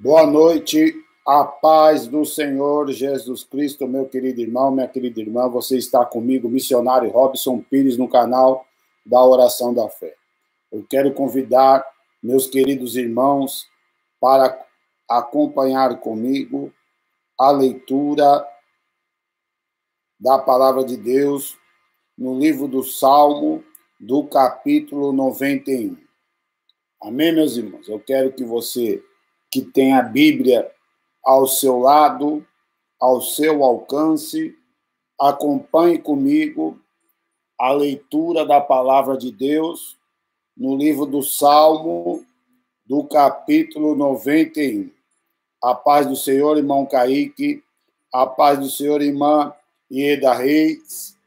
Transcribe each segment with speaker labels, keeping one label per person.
Speaker 1: Boa noite, a paz do Senhor Jesus Cristo, meu querido irmão, minha querida irmã. Você está comigo, missionário Robson Pires, no canal da Oração da Fé. Eu quero convidar meus queridos irmãos para acompanhar comigo a leitura da Palavra de Deus no livro do Salmo, do capítulo 91. Amém, meus irmãos? Eu quero que você que tem a Bíblia ao seu lado, ao seu alcance, acompanhe comigo a leitura da Palavra de Deus no livro do Salmo, do capítulo 91. A paz do Senhor, irmão Kaique, a paz do Senhor, irmã Ieda Reis,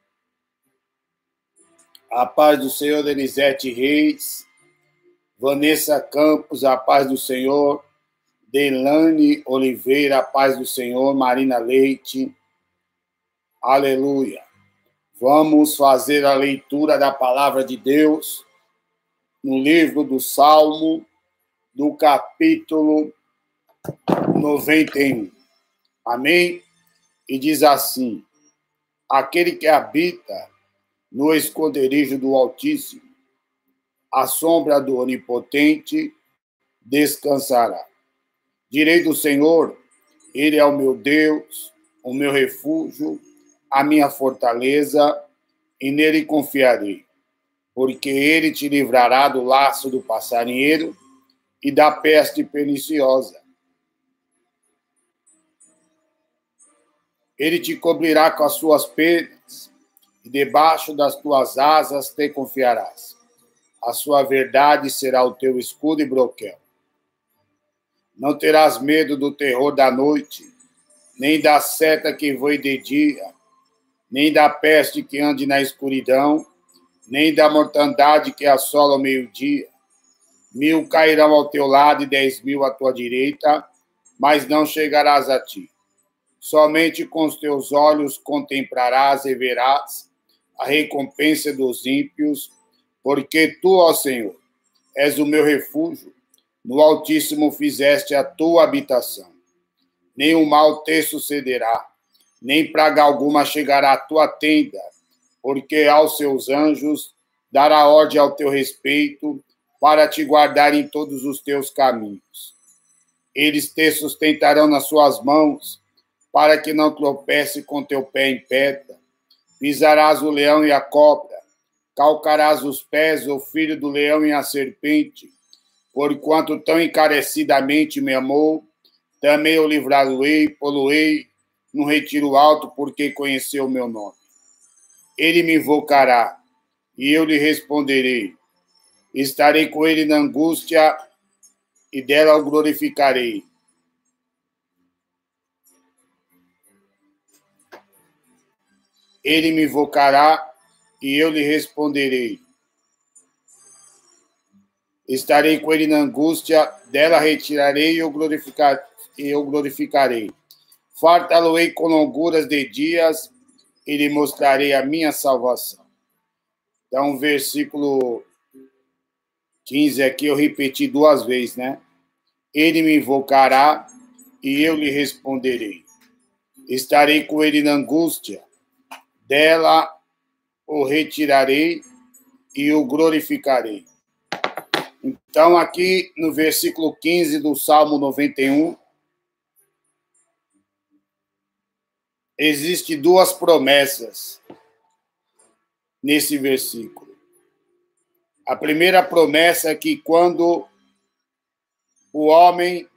Speaker 1: a paz do Senhor, Elisete Reis, Vanessa Campos, a paz do Senhor, Deilane Oliveira, a paz do Senhor, Marina Leite, aleluia. Vamos fazer a leitura da Palavra de Deus no livro do Salmo, do capítulo 91. Amém? E diz assim: aquele que habita no esconderijo do Altíssimo, à sombra do Onipotente, descansará. Direi do Senhor, ele é o meu Deus, o meu refúgio, a minha fortaleza, e nele confiarei, porque ele te livrará do laço do passarinheiro e da peste perniciosa. Ele te cobrirá com as suas penas, e debaixo das tuas asas te confiarás. A sua verdade será o teu escudo e broquel. Não terás medo do terror da noite, nem da seta que voe de dia, nem da peste que ande na escuridão, nem da mortandade que assola ao meio-dia. 1000 cairão ao teu lado e 10.000 à tua direita, mas não chegarás a ti. Somente com os teus olhos contemplarás e verás a recompensa dos ímpios, porque tu, ó Senhor, és o meu refúgio. No Altíssimo fizeste a tua habitação. Nenhum mal te sucederá, nem praga alguma chegará à tua tenda, porque aos seus anjos dará ordem ao teu respeito, para te guardar em todos os teus caminhos. Eles te sustentarão nas suas mãos, para que não tropece com teu pé em pedra. Pisarás o leão e a cobra, calcarás os pés, o filho do leão e a serpente. Porquanto tão encarecidamente me amou, também o livrá-lo-ei, pô-lo-ei no retiro alto, porque conheceu o meu nome. Ele me invocará, e eu lhe responderei. Estarei com ele na angústia, e dela o glorificarei. Ele me invocará, e eu lhe responderei. Estarei com ele na angústia, dela retirarei e eu glorificarei. Fartá-lo-ei com longuras de dias, e lhe mostrarei a minha salvação. Então, versículo 15 aqui eu repeti 2 vezes, né? Ele me invocará, e eu lhe responderei. Estarei com ele na angústia, dela o retirarei e o glorificarei. Então, aqui no versículo 15 do Salmo 91, existem 2 promessas nesse versículo. A primeira promessa é que quando o homem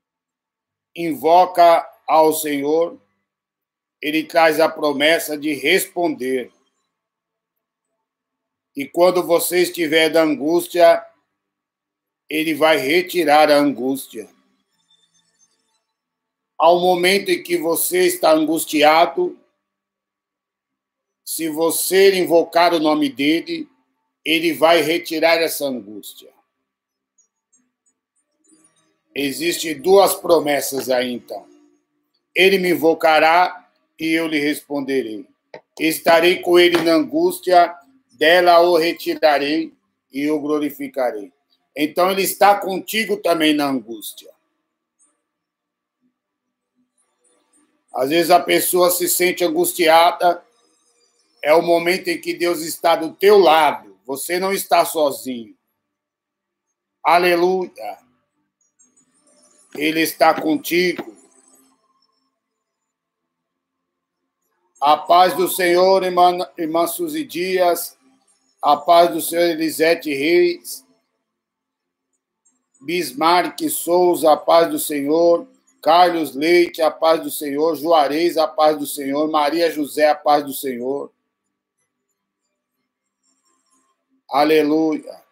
Speaker 1: invoca ao Senhor, ele traz a promessa de responder. E quando você estiver da angústia, ele vai retirar a angústia. Ao momento em que você está angustiado, se você invocar o nome dele, ele vai retirar essa angústia. Existem 2 promessas aí, então. Ele me invocará e eu lhe responderei. Estarei com ele na angústia, dela o retirarei e o glorificarei. Então, ele está contigo também na angústia. Às vezes a pessoa se sente angustiada, é o momento em que Deus está do teu lado, você não está sozinho. Aleluia! Ele está contigo. A paz do Senhor, irmã Suzy Dias, a paz do Senhor Elisete Reis, Bismarck Souza, a paz do Senhor, Carlos Leite, a paz do Senhor, Juarez, a paz do Senhor, Maria José, a paz do Senhor. Aleluia.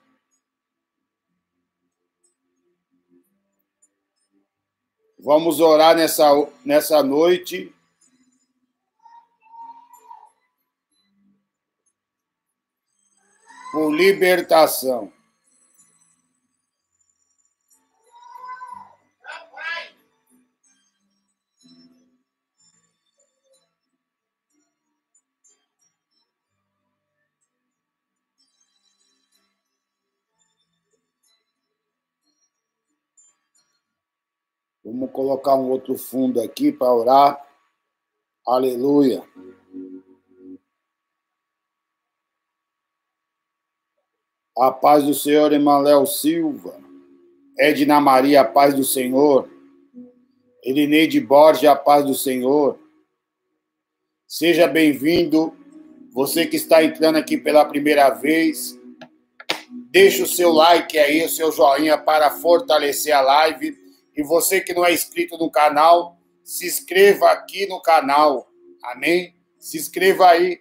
Speaker 1: Vamos orar nessa noite. Por libertação. Vamos colocar um outro fundo aqui para orar. Aleluia. A paz do Senhor, Emanuel Silva. Edna Maria, a paz do Senhor. Elineide Borges, a paz do Senhor. Seja bem-vindo. Você que está entrando aqui pela primeira vez, deixa o seu like aí, o seu joinha para fortalecer a live. E você que não é inscrito no canal, se inscreva aqui no canal. Amém? Se inscreva aí.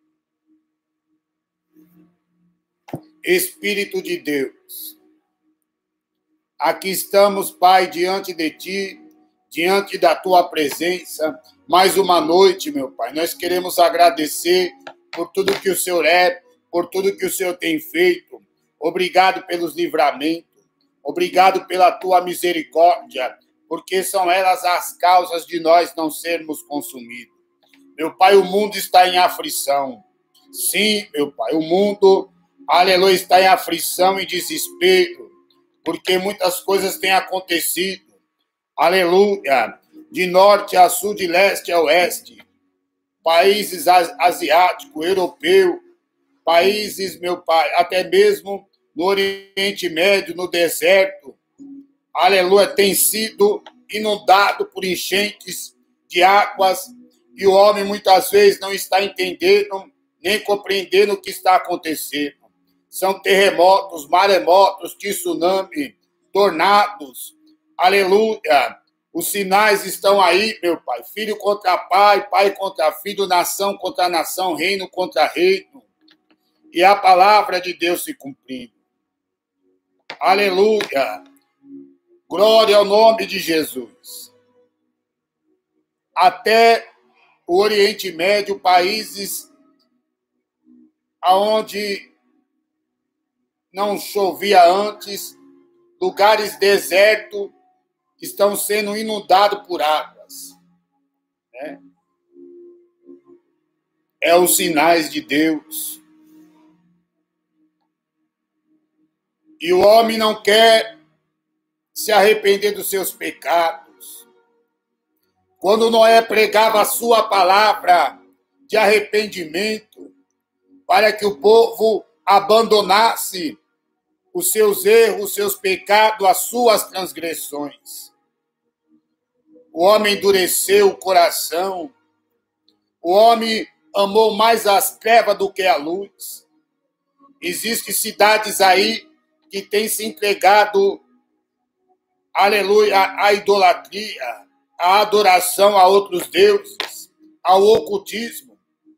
Speaker 1: Espírito de Deus, aqui estamos, Pai, diante de Ti, diante da Tua presença, mais uma noite, meu Pai. Nós queremos agradecer por tudo que o Senhor é, por tudo que o Senhor tem feito. Obrigado pelos livramentos, obrigado pela Tua misericórdia, porque são elas as causas de nós não sermos consumidos. Meu Pai, o mundo está em aflição. Sim, meu Pai, o mundo, aleluia, está em aflição e desespero, porque muitas coisas têm acontecido. Aleluia, de norte a sul, de leste a oeste, países asiáticos, europeu, países, meu Pai, até mesmo no Oriente Médio, no deserto, aleluia, tem sido inundado por enchentes de águas, e o homem muitas vezes não está entendendo, nem compreendendo o que está acontecendo. São terremotos, maremotos, tsunami, tornados, aleluia. Os sinais estão aí, meu Pai, filho contra pai, pai contra filho, nação contra nação, reino contra reino, e a palavra de Deus se cumprindo. Aleluia. Glória ao nome de Jesus. Até o Oriente Médio, países onde não chovia antes, lugares desertos estão sendo inundados por águas. É os sinais de Deus. E o homem não quer se arrepender dos seus pecados. Quando Noé pregava a sua palavra de arrependimento, para que o povo abandonasse os seus erros, os seus pecados, as suas transgressões. O homem endureceu o coração. O homem amou mais as trevas do que a luz. Existem cidades aí que têm se entregado, aleluia, à idolatria, à adoração a outros deuses, ao ocultismo.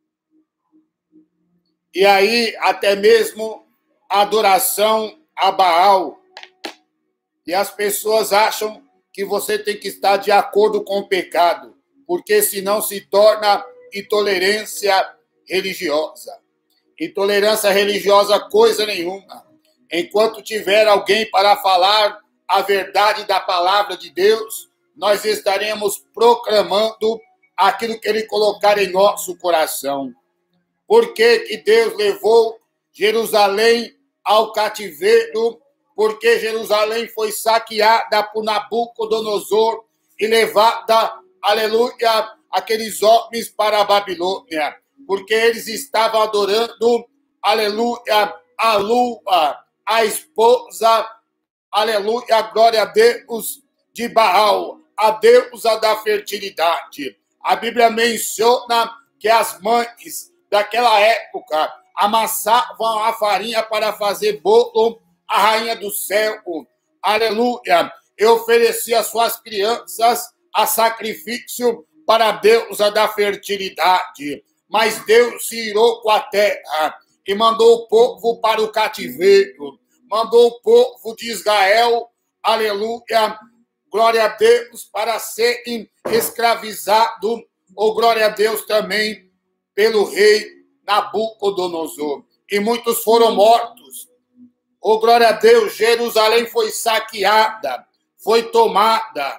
Speaker 1: E aí, até mesmo a adoração a Baal. E as pessoas acham que você tem que estar de acordo com o pecado, porque senão se torna intolerância religiosa. Intolerância religiosa, coisa nenhuma. Enquanto tiver alguém para falar a verdade da palavra de Deus, nós estaremos proclamando aquilo que Ele colocar em nosso coração. Por que que Deus levou Jerusalém ao cativeiro? Porque Jerusalém foi saqueada por Nabucodonosor e levada, aleluia, aqueles homens para a Babilônia, porque eles estavam adorando, aleluia, a lua, a esposa, aleluia, glória a Deus, de Baal, a deusa da fertilidade. A Bíblia menciona que as mães daquela época amassavam a farinha para fazer bolo à rainha do céu, aleluia, e oferecia suas crianças a sacrifício para a deusa da fertilidade. Mas Deus se irou com a terra e mandou o povo para o cativeiro, mandou o povo de Israel, aleluia, glória a Deus, para serem escravizados, ou glória a Deus também, pelo rei Nabucodonosor. E muitos foram mortos. Oh, glória a Deus, Jerusalém foi saqueada, foi tomada.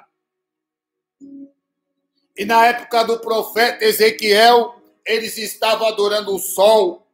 Speaker 1: E na época do profeta Ezequiel, eles estavam adorando o sol.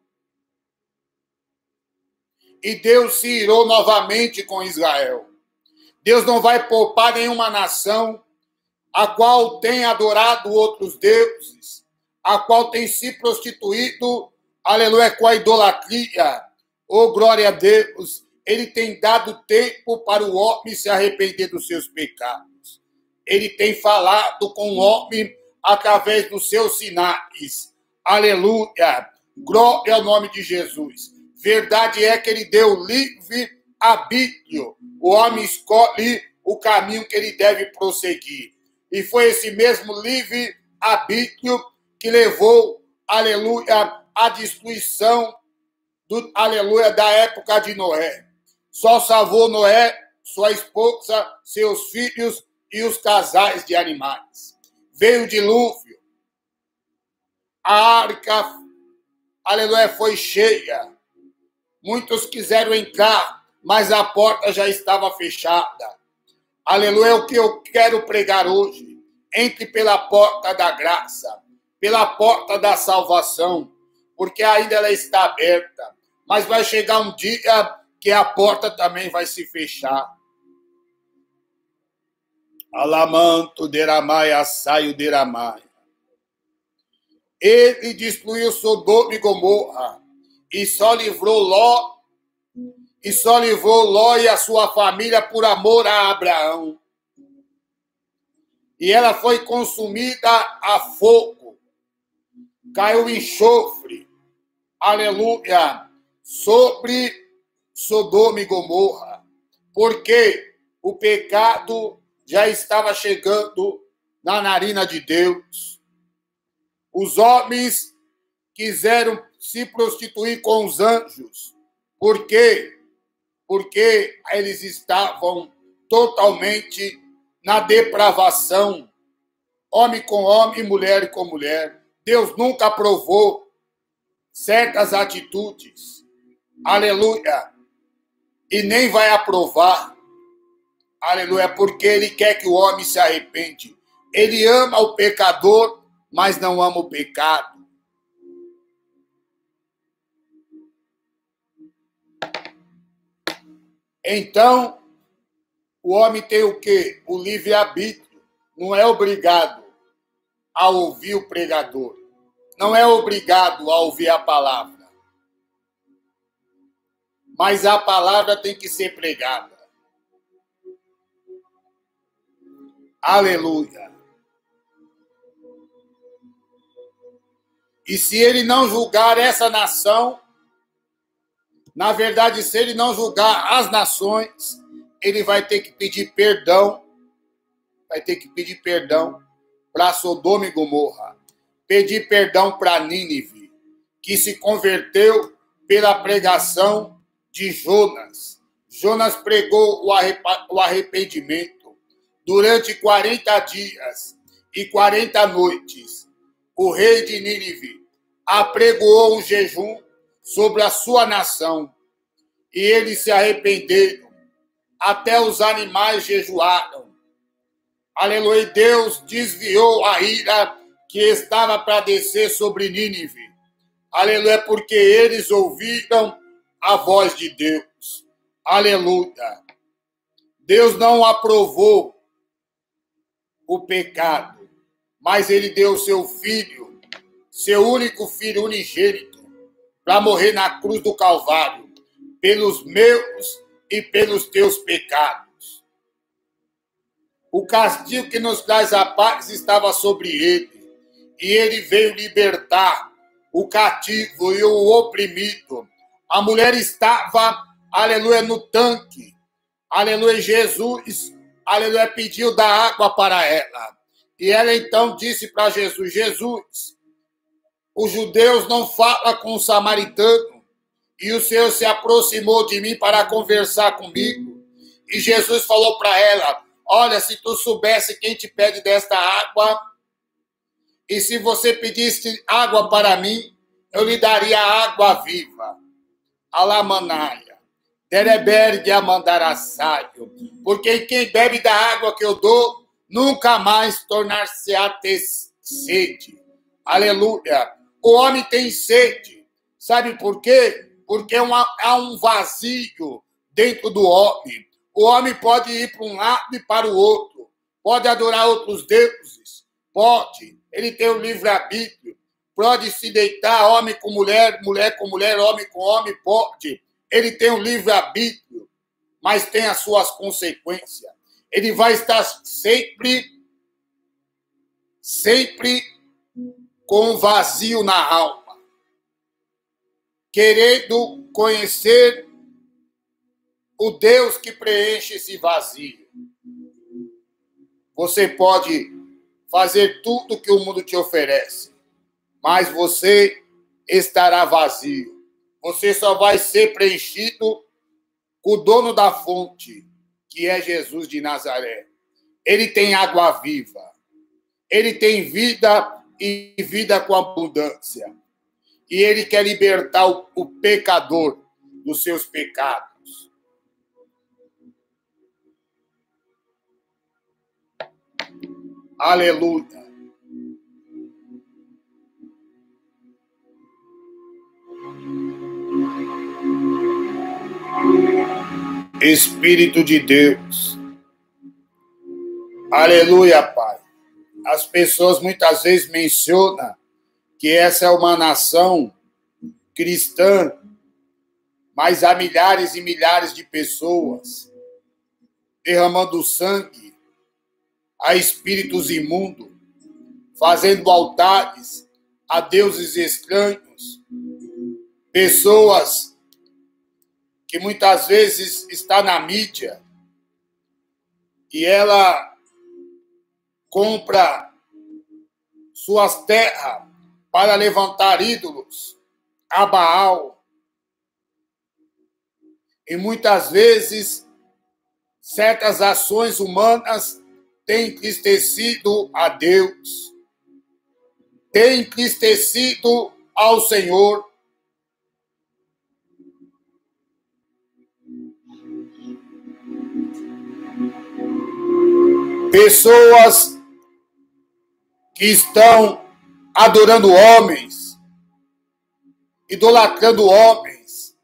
Speaker 1: E Deus se irou novamente com Israel. Deus não vai poupar nenhuma nação a qual tem adorado outros deuses, a qual tem se prostituído, aleluia, com a idolatria. Oh, glória a Deus, ele tem dado tempo para o homem se arrepender dos seus pecados. Ele tem falado com o homem através dos seus sinais. Aleluia, glória ao nome de Jesus. Verdade é que ele deu livre arbítrio. O homem escolhe o caminho que ele deve prosseguir. E foi esse mesmo livre arbítrio que levou, aleluia, à destruição aleluia, da época de Noé. Só salvou Noé, sua esposa, seus filhos e os casais de animais. Veio o dilúvio. A arca, aleluia, foi cheia. Muitos quiseram entrar, mas a porta já estava fechada. Aleluia, é o que eu quero pregar hoje. Entre pela porta da graça, pela porta da salvação, porque ainda ela está aberta. Mas vai chegar um dia que a porta também vai se fechar. Alamanto deramaia, saio deramaia. Ele destruiu Sodoma e Gomorra e só livrou Ló e a sua família por amor a Abraão. E ela foi consumida a fogo. Caiu enxofre, aleluia, sobre Sodoma e Gomorra, porque o pecado já estava chegando na narina de Deus. Os homens quiseram se prostituir com os anjos. Por quê? Porque eles estavam totalmente na depravação, homem com homem, mulher com mulher. Deus nunca aprovou certas atitudes, aleluia, e nem vai aprovar, aleluia, porque ele quer que o homem se arrepende. Ele ama o pecador, mas não ama o pecado. Então, o homem tem o quê? O livre-arbítrio. Não é obrigado a ouvir o pregador. Não é obrigado a ouvir a palavra. Mas a palavra tem que ser pregada. Aleluia. E se ele não julgar essa nação, na verdade, se ele não julgar as nações, ele vai ter que pedir perdão. Vai ter que pedir perdão para Sodoma e Gomorra. Pedir perdão para Nínive, que se converteu pela pregação de Jonas. Jonas pregou o arrependimento durante 40 dias e 40 noites. O rei de Nínive apregoou um jejum sobre a sua nação, e eles se arrependeram, até os animais jejuaram. Aleluia, Deus desviou a ira que estava para descer sobre Nínive. Aleluia, porque eles ouviram a voz de Deus. Aleluia. Deus não aprovou o pecado, mas ele deu o seu filho, seu único filho unigênito, para morrer na cruz do Calvário, pelos meus e pelos teus pecados. O castigo que nos traz a paz estava sobre ele, e ele veio libertar o cativo e o oprimido. A mulher estava, aleluia, no tanque. Aleluia, Jesus, aleluia, pediu da água para ela. E ela então disse para Jesus, Jesus, os judeus não falam com o samaritano. E o Senhor se aproximou de mim para conversar comigo. E Jesus falou para ela, olha, se tu soubesse quem te pede desta água, e se você pedisse água para mim, eu lhe daria água viva. Alamanaia, derebergue amandaraçaio, porque quem bebe da água que eu dou, nunca mais tornar-se-á ter sede. Aleluia. O homem tem sede. Sabe por quê? Porque há um vazio dentro do homem. O homem pode ir para um lado e para o outro. Pode adorar outros deuses. Pode. Ele tem o livre-arbítrio. Pode se deitar homem com mulher, mulher com mulher, homem com homem. Pode. Ele tem o livre-arbítrio, mas tem as suas consequências. Ele vai estar sempre com um vazio na alma, querendo conhecer o Deus que preenche esse vazio. Você pode fazer tudo que o mundo te oferece, mas você estará vazio. Você só vai ser preenchido com o dono da fonte, que é Jesus de Nazaré. Ele tem água viva. Ele tem vida e vida com abundância. E ele quer libertar o pecador dos seus pecados. Aleluia. Espírito de Deus. Aleluia, Pai. As pessoas muitas vezes mencionam que essa é uma nação cristã, mas há milhares e milhares de pessoas derramando sangue, a espíritos imundos, fazendo altares a deuses estranhos, pessoas que muitas vezes está na mídia e ela compra suas terras para levantar ídolos a Baal. E muitas vezes certas ações humanas têm entristecido a Deus, têm entristecido ao Senhor. Pessoas que estão adorando homens, idolatrando homens,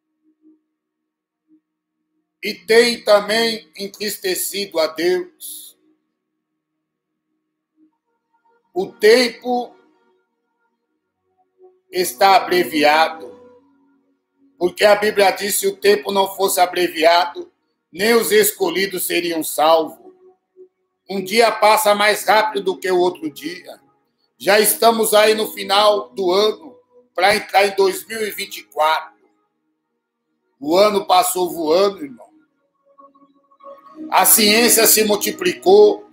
Speaker 1: e tem também entristecido a Deus. O tempo está abreviado, porque a Bíblia diz que se o tempo não fosse abreviado, nem os escolhidos seriam salvos. Um dia passa mais rápido do que o outro dia. Já estamos aí no final do ano para entrar em 2024. O ano passou voando, irmão. A ciência se multiplicou.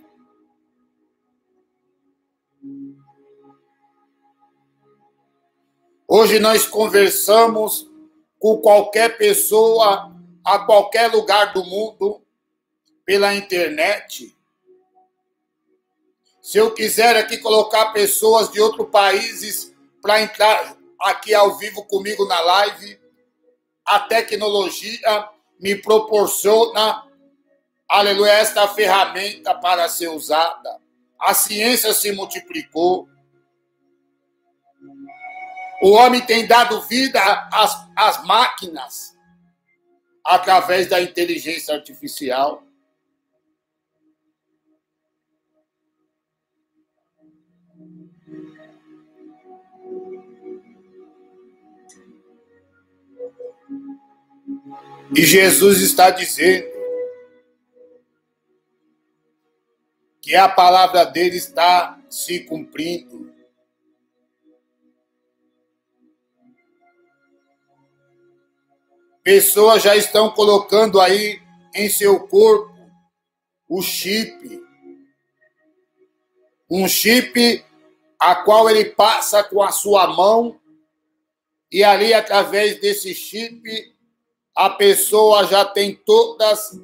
Speaker 1: Hoje nós conversamos com qualquer pessoa, a qualquer lugar do mundo, pela internet. Se eu quiser aqui colocar pessoas de outros países para entrar aqui ao vivo comigo na live, a tecnologia me proporciona, aleluia, esta ferramenta para ser usada. A ciência se multiplicou. O homem tem dado vida às máquinas através da inteligência artificial. E Jesus está dizendo que a palavra dele está se cumprindo. Pessoas já estão colocando aí em seu corpo o chip. Um chip a qual ele passa com a sua mão e ali, através desse chip, a pessoa já tem todas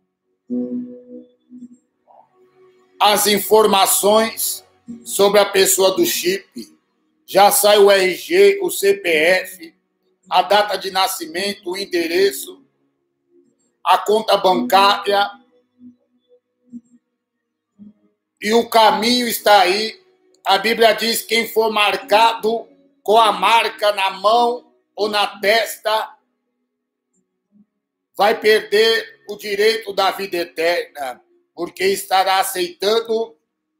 Speaker 1: as informações sobre a pessoa do chip. Já sai o RG, o CPF, a data de nascimento, o endereço, a conta bancária. E o caminho está aí. A Bíblia diz: quem for marcado com a marca na mão ou na testa vai perder o direito da vida eterna, porque estará aceitando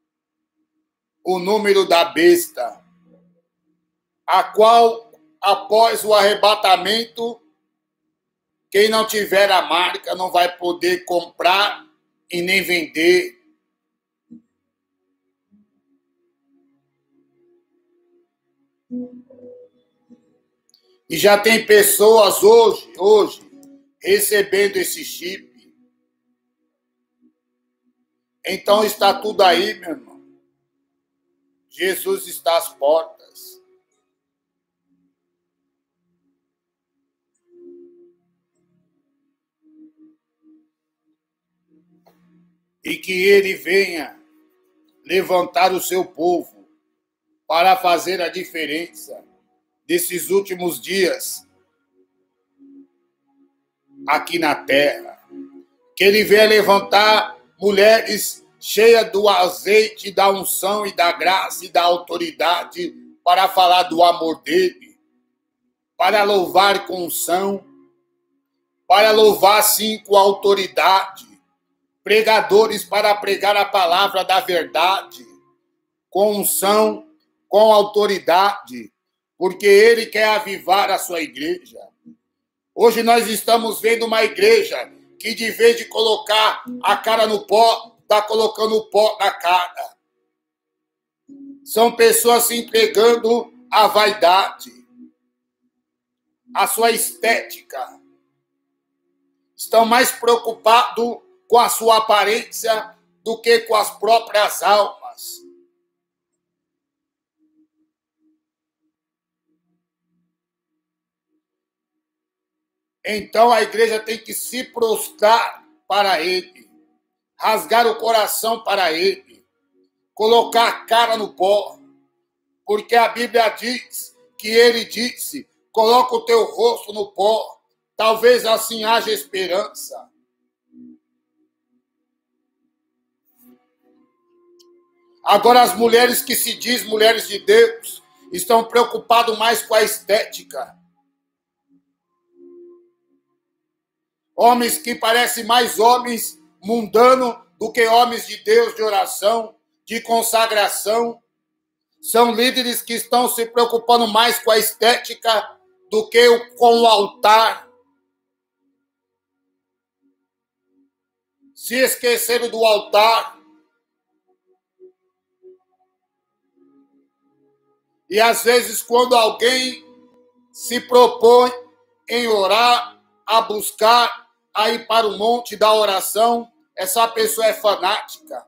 Speaker 1: o número da besta, a qual, após o arrebatamento, quem não tiver a marca não vai poder comprar e nem vender. E já tem pessoas hoje recebendo esse chip. Então está tudo aí, meu irmão. Jesus está às portas. E que ele venha levantar o seu povo para fazer a diferença desses últimos dias aqui na terra. Que ele venha levantar mulheres cheias do azeite, da unção e da graça e da autoridade para falar do amor dele, para louvar com unção, para louvar sim com autoridade, pregadores para pregar a palavra da verdade, com unção, com autoridade, porque ele quer avivar a sua igreja. Hoje nós estamos vendo uma igreja que, de vez de colocar a cara no pó, está colocando o pó na cara. São pessoas se entregando à vaidade, à sua estética. Estão mais preocupados com a sua aparência do que com as próprias almas. Então a igreja tem que se prostrar para ele, rasgar o coração para ele, colocar a cara no pó, porque a Bíblia diz que ele disse: coloca o teu rosto no pó, talvez assim haja esperança. Agora as mulheres que se diz mulheres de Deus estão preocupadas mais com a estética. Homens que parecem mais homens mundanos do que homens de Deus, de oração, de consagração. São líderes que estão se preocupando mais com a estética do que com o altar. Se esqueceram do altar. E às vezes, quando alguém se propõe em orar, a buscar, a ir para o monte da oração, essa pessoa é fanática.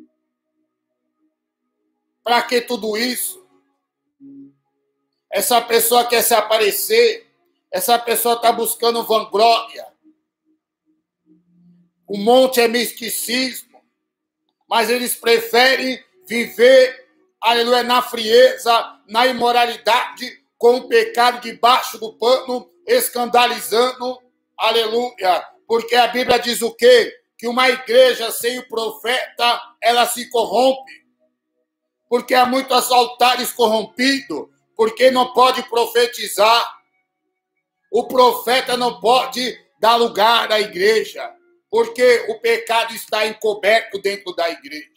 Speaker 1: Para que tudo isso? Essa pessoa quer se aparecer, essa pessoa está buscando vanglória. O monte é misticismo, mas eles preferem viver, aleluia, na frieza, na imoralidade, com o pecado debaixo do pano, escandalizando, aleluia, porque a Bíblia diz o quê? Que uma igreja sem o profeta, ela se corrompe, porque há muitos altares corrompidos, porque não pode profetizar, o profeta não pode dar lugar à igreja, porque o pecado está encoberto dentro da igreja.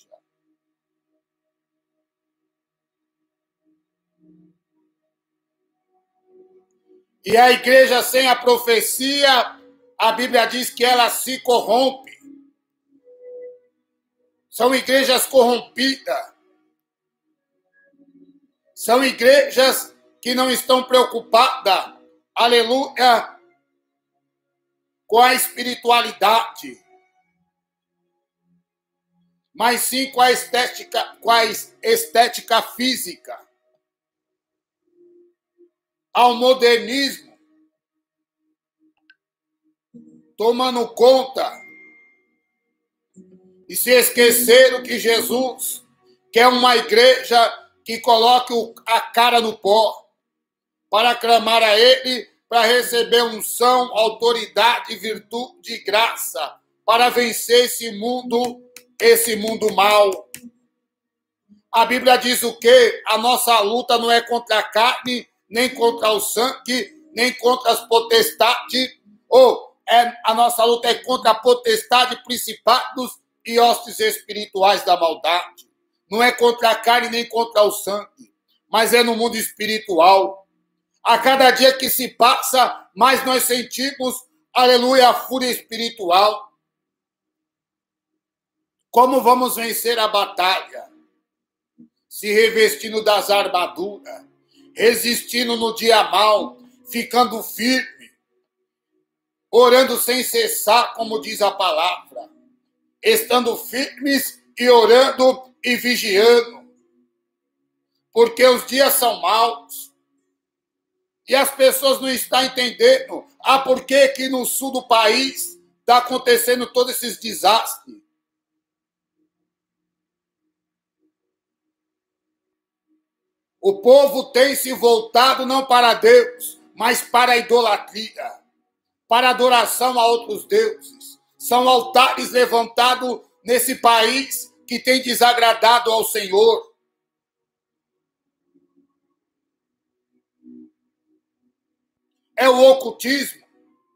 Speaker 1: E a igreja sem a profecia, a Bíblia diz que ela se corrompe. São igrejas corrompidas. São igrejas que não estão preocupadas, aleluia, com a espiritualidade, mas sim com a estética física, ao modernismo, tomando conta e se esqueceram que Jesus quer uma igreja que coloque a cara no pó para clamar a Ele, para receber unção, autoridade, virtude e graça, para vencer esse mundo mau. A Bíblia diz o quê? A nossa luta não é contra a carne, nem contra o sangue, nem contra as potestades, a nossa luta é contra a potestade, principados e hostes espirituais da maldade. Não é contra a carne nem contra o sangue, mas é no mundo espiritual. A cada dia que se passa, mais nós sentimos, aleluia, a fúria espiritual. Como vamos vencer a batalha? Se revestindo das armaduras, resistindo no dia mau, ficando firme, orando sem cessar, como diz a palavra, estando firmes e orando e vigiando, porque os dias são maus e as pessoas não estão entendendo por que no sul do país está acontecendo todos esses desastres. O povo tem se voltado não para Deus, mas para a idolatria, para a adoração a outros deuses. São altares levantados nesse país que tem desagradado ao Senhor. É o ocultismo.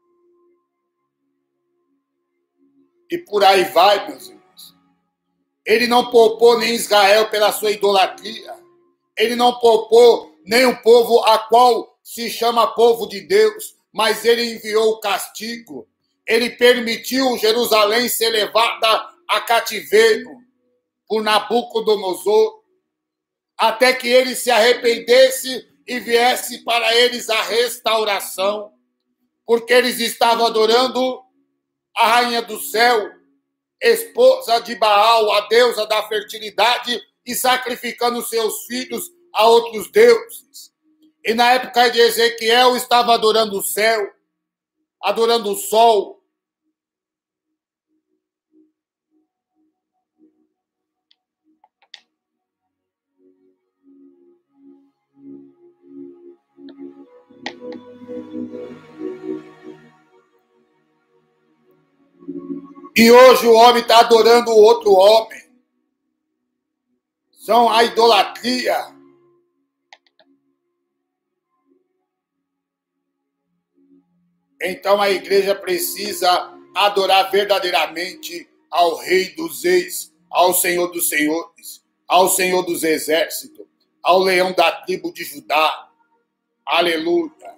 Speaker 1: E por aí vai, meus irmãos. Ele não poupou nem Israel pela sua idolatria. Ele não poupou nem o povo a qual se chama povo de Deus, mas ele enviou o castigo. Ele permitiu Jerusalém ser levada a cativeiro por Nabucodonosor, até que ele se arrependesse e viesse para eles a restauração, porque eles estavam adorando a rainha do céu, esposa de Baal, a deusa da fertilidade, e sacrificando seus filhos a outros deuses. E na época de Ezequiel estava adorando o céu, adorando o sol. E hoje o homem está adorando o outro homem. São a idolatria. Então a igreja precisa adorar verdadeiramente ao Rei dos Reis, ao Senhor dos Senhores, ao Senhor dos Exércitos, ao Leão da tribo de Judá. Aleluia.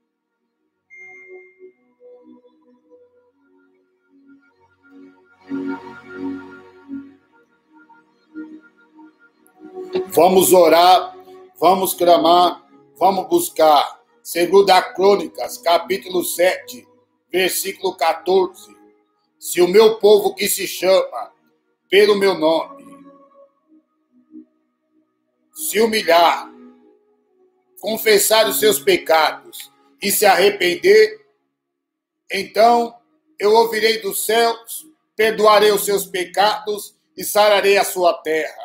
Speaker 1: Vamos orar, vamos clamar, vamos buscar. Segunda Crônicas, capítulo 7, versículo 14. Se o meu povo que se chama pelo meu nome se humilhar, confessar os seus pecados e se arrepender, então eu ouvirei dos céus, perdoarei os seus pecados e sararei a sua terra.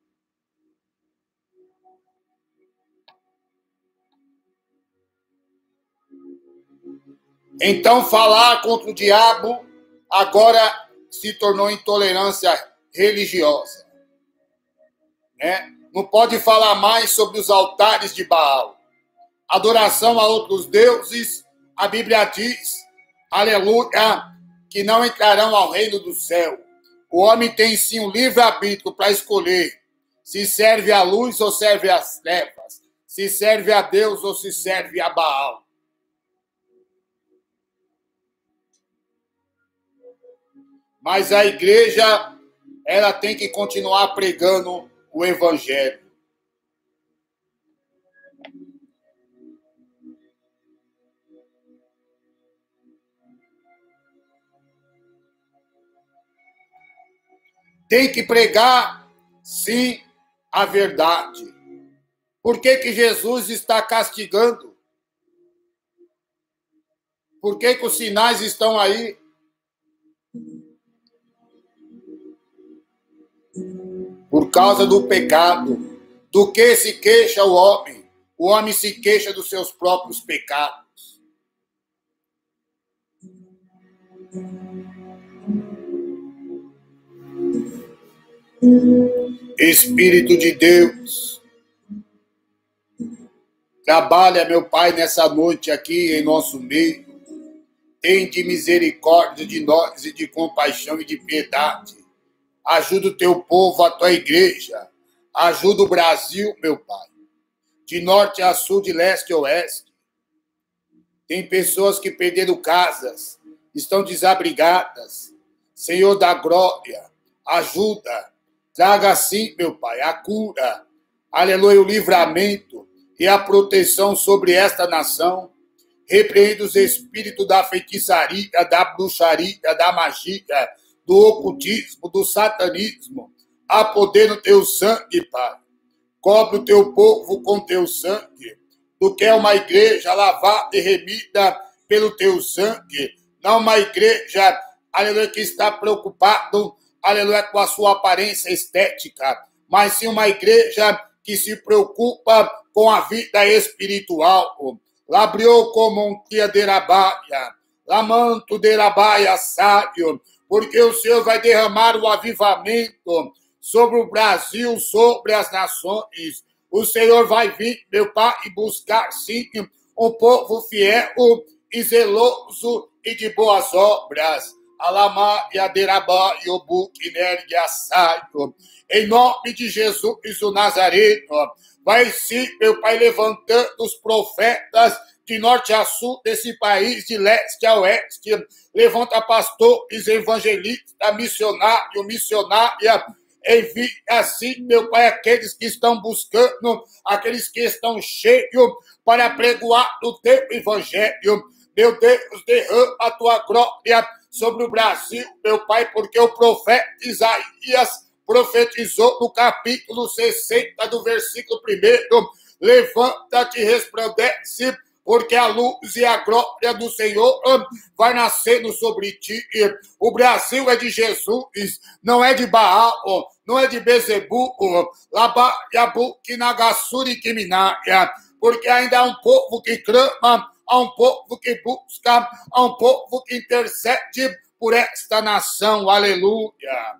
Speaker 1: Então, falar contra o diabo agora se tornou intolerância religiosa. Né? Não pode falar mais sobre os altares de Baal. Adoração a outros deuses, a Bíblia diz, aleluia, que não entrarão ao reino do céu. O homem tem sim um livre-arbítrio para escolher se serve à luz ou serve às trevas, se serve a Deus ou se serve a Baal. Mas a igreja, ela tem que continuar pregando o evangelho. Tem que pregar, sim, a verdade. Por que que Jesus está castigando? Por que que os sinais estão aí? Por causa do pecado. Do que se queixa o homem? O homem se queixa dos seus próprios pecados. Espírito de Deus, trabalha, meu Pai, nessa noite aqui em nosso meio. Tende misericórdia de nós e de compaixão e de piedade. Ajuda o teu povo, a tua igreja. Ajuda o Brasil, meu Pai. De norte a sul, de leste a oeste. Tem pessoas que perderam casas, estão desabrigadas. Senhor da glória, ajuda. Traga assim, meu Pai, a cura. Aleluia, o livramento e a proteção sobre esta nação. Repreenda os espíritos da feitiçaria, da bruxaria, da magia, do ocultismo, do satanismo. Há poder no teu sangue, Pai. Cobre o teu povo com teu sangue. Tu quer uma igreja lavada e remida pelo teu sangue. Não uma igreja, aleluia, que está preocupado, aleluia, com a sua aparência estética. Mas sim uma igreja que se preocupa com a vida espiritual. Labriou como um tia de rabaia, lamanto de rabaia sábio, porque o Senhor vai derramar o avivamento sobre o Brasil, sobre as nações. O Senhor vai vir, meu Pai, e buscar, sim, um povo fiel e zeloso e de boas obras. Alamá e Aderabá e Obuquiner e Assaio. Em nome de Jesus, o Nazareno, vai sim, meu Pai, levantando os profetas de norte a sul desse país, de leste a oeste. Levanta pastores, evangelistas, missionário, missionária. Envie assim, meu Pai, aqueles que estão buscando, aqueles que estão cheios para pregoar o teu evangelho. Meu Deus, derrama a tua glória sobre o Brasil, meu Pai, porque o profeta Isaías profetizou no capítulo 60 do versículo 1. Levanta-te e resplandece, porque a luz e a glória do Senhor vai nascendo sobre ti. O Brasil é de Jesus, não é de Baal, não é de Bezebu, Labayabu, Kinagassuri, Kiminaia, porque ainda há um povo que clama, há um povo que busca, há um povo que intercede por esta nação. Aleluia.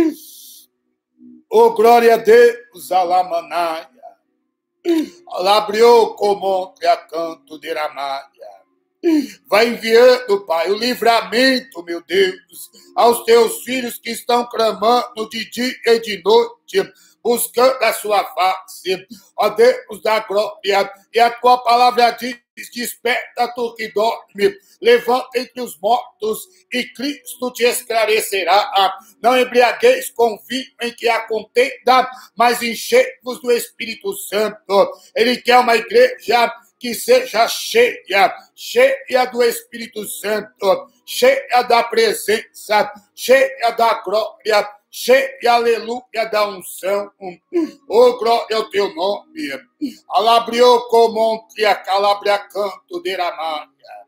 Speaker 1: Oh, glória a Deus, Alamanaia. Labriou como a canto de Ramaia. Vai enviando, Pai, o livramento, meu Deus, aos teus filhos que estão clamando de dia e de noite, buscando a sua face. Ó Deus da glória, e a tua palavra diz: desperta tu que dorme, levanta entre os mortos e Cristo te esclarecerá. Não embriagueis com vinho em que há contenda, mas enchei-vos do Espírito Santo. Ele quer uma igreja que seja cheia, cheia do Espírito Santo, cheia da presença, cheia da glória, cheia, aleluia, da unção. Oh, glória ao teu nome. Alabriou como um tria calabria canto de ramalha.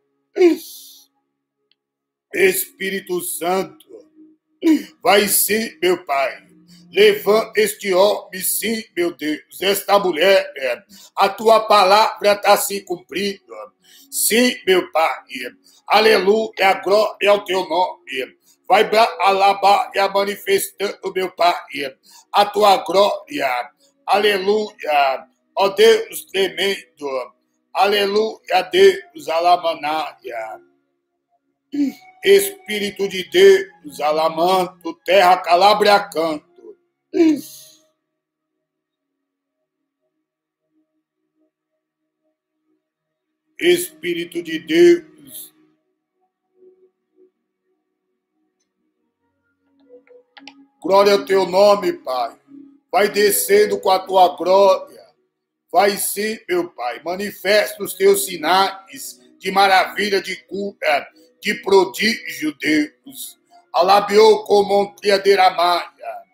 Speaker 1: Espírito Santo, vai sim, meu Pai. Levanta este homem, sim, meu Deus, esta mulher. A tua palavra está se cumprindo. Sim, meu Pai. Aleluia, glória ao teu nome. Vai alabar e manifestando, meu Pai, a tua glória. Aleluia. Ó Deus tremendo. Aleluia, Deus, alamanaya. Espírito de Deus, alamanto, terra calabria canto. Espírito de Deus, Glória ao teu nome, Pai. Vai descendo com a tua glória. Vai sim, meu Pai. Manifesta os teus sinais de maravilha, de cura, de prodígio, Deus. Alabiou como Triaderamaia.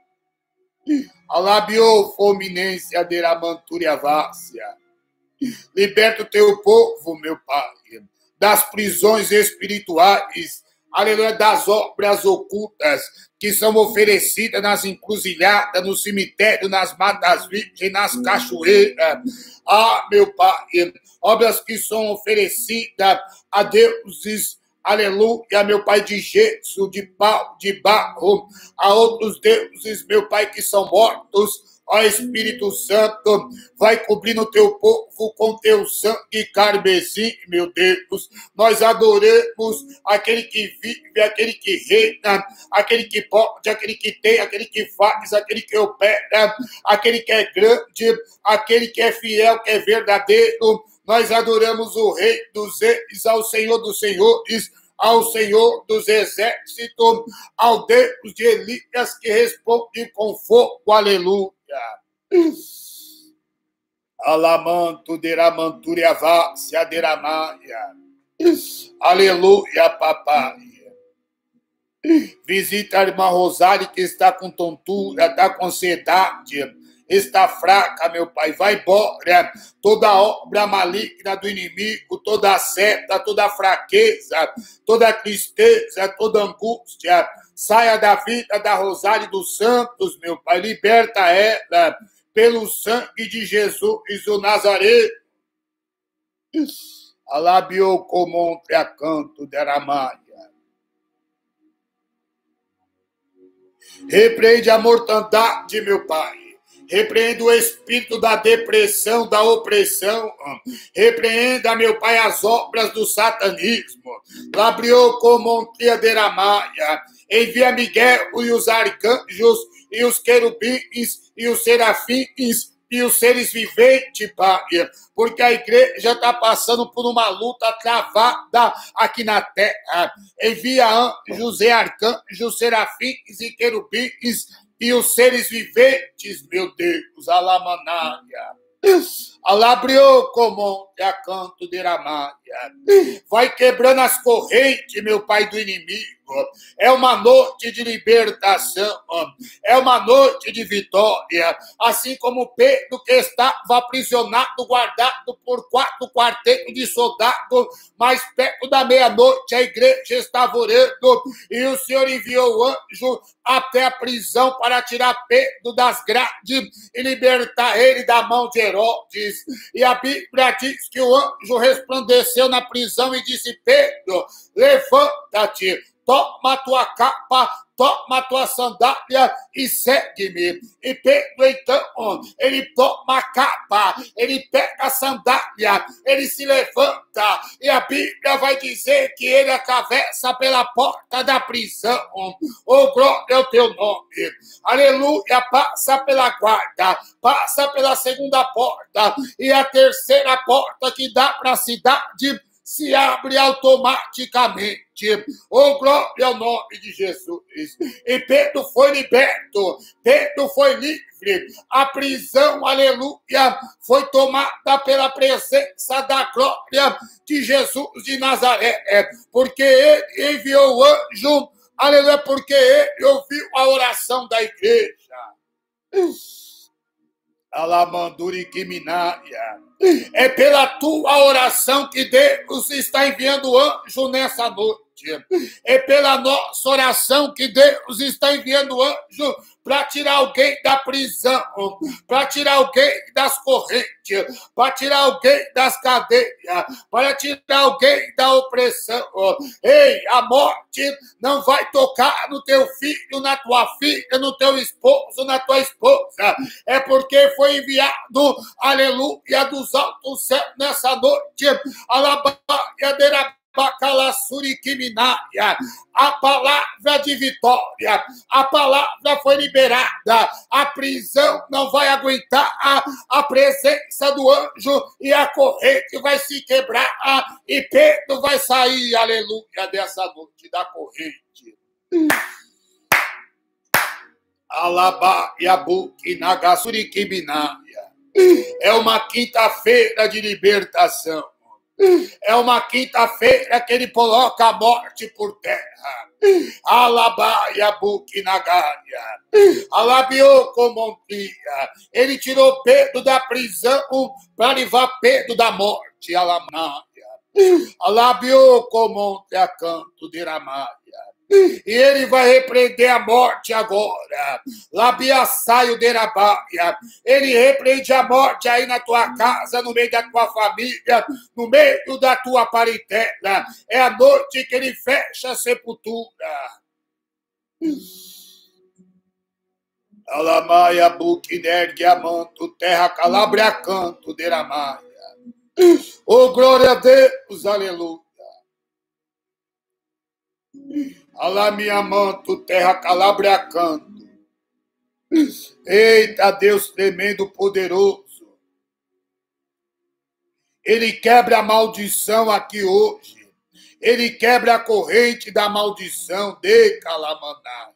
Speaker 1: Alabiou Fominense Aderamantúria Vácia. Liberta o teu povo, meu Pai, das prisões espirituais, aleluia, das obras ocultas que são oferecidas nas encruzilhadas, no cemitério, nas matas virgens, nas cachoeiras. Ah, meu Pai, obras que são oferecidas a deuses, aleluia, meu Pai, de gesso, de pau, de barro, a outros deuses, meu Pai, que são mortos. Ó Espírito Santo, vai cobrindo o teu povo com teu sangue carmesim, meu Deus. Nós adoramos aquele que vive, aquele que reina, aquele que pode, aquele que tem, aquele que faz, aquele que opera, aquele que é grande, aquele que é fiel, que é verdadeiro. Nós adoramos o Rei dos Reis, ao Senhor dos Senhores, ao Senhor dos Exércitos, ao Deus de Elias que responde com fogo, aleluia. Alamanto deramanturia vácia deramaia. Aleluia, papai. Visita a irmã Rosário que está com tontura, está com ansiedade, está fraca, meu Pai. Vai embora toda obra maligna do inimigo, toda seta, toda fraqueza, toda tristeza, toda angústia. Saia da vida da Rosário dos Santos, meu Pai. Liberta ela pelo sangue de Jesus, o Nazareno. Alabiou como a canto deramaia. Repreende a mortandade, meu Pai. Repreenda o espírito da depressão, da opressão. Repreenda, meu Pai, as obras do satanismo. Labriou como um Triaderamaia. Envia Miguel e os arcanjos, e os querubins, e os serafins, e os seres viventes, Pai. Porque a igreja está passando por uma luta travada aqui na terra. Envia anjos e arcanjos, serafins e querubins, e os seres viventes, meu Deus, Alamanaia. Alabriou como a canto de Ramaia. Vai quebrando as correntes, meu Pai, do inimigo. É uma noite de libertação. É uma noite de vitória. Assim como Pedro, que estava aprisionado, guardado por 4 quartetos de soldados, mais perto da meia-noite a igreja estava orando e o Senhor enviou o anjo até a prisão para tirar Pedro das grades e libertar ele da mão de Herodes. E a Bíblia diz que o anjo resplandeceu na prisão e disse: Pedro, levanta-te, toma a tua capa, toma a tua sandália e segue-me. E Pedro, então, ele toma a capa, ele pega a sandália, ele se levanta, e a Bíblia vai dizer que ele atravessa pela porta da prisão. Oh, glória ao teu nome. Aleluia, passa pela guarda, passa pela segunda porta, e a terceira porta que dá para a cidade se abre automaticamente. Oh, glória ao nome de Jesus. E Pedro foi liberto, Pedro foi livre. A prisão, aleluia, foi tomada pela presença da glória de Jesus de Nazaré, porque ele enviou o anjo, aleluia, porque ele ouviu a oração da igreja. Alamanduri Kiminaia. É pela tua oração que Deus está enviando anjo nessa noite. É pela nossa oração que Deus está enviando anjo para tirar alguém da prisão, para tirar alguém das correntes, para tirar alguém das cadeias, para tirar alguém da opressão. Ei, a morte não vai tocar no teu filho, na tua filha, no teu esposo, na tua esposa. É porque foi enviado, aleluia, dos altos céus nessa noite. Alabaia a palavra de vitória, a palavra foi liberada, a prisão não vai aguentar a presença do anjo e a corrente vai se quebrar e Pedro vai sair, aleluia, dessa noite da corrente. Alaba Yabuki Nagasuri Kibinaya. É uma quinta-feira de libertação. É uma quinta-feira que ele coloca a morte por terra. Alaba Yabuki Nagaya. Alabiou Comontia. Ele tirou Pedro da prisão para livrar Pedro da morte. Alamaya. Alabiou Comontia Canto de Ramaya. E ele vai repreender a morte agora. Labiaçaio de Rabaia. Ele repreende a morte aí na tua casa, no meio da tua família, no meio da tua parentela. É a noite que ele fecha a sepultura. Alamaia, Buquinergue, Amanto, Terra, Calabria, Canto de Ramaia. Oh, glória a Deus, aleluia. Alá, minha manto, terra, calabria, canto. Eita, Deus tremendo, poderoso. Ele quebra a maldição aqui hoje. Ele quebra a corrente da maldição de Calamandaia.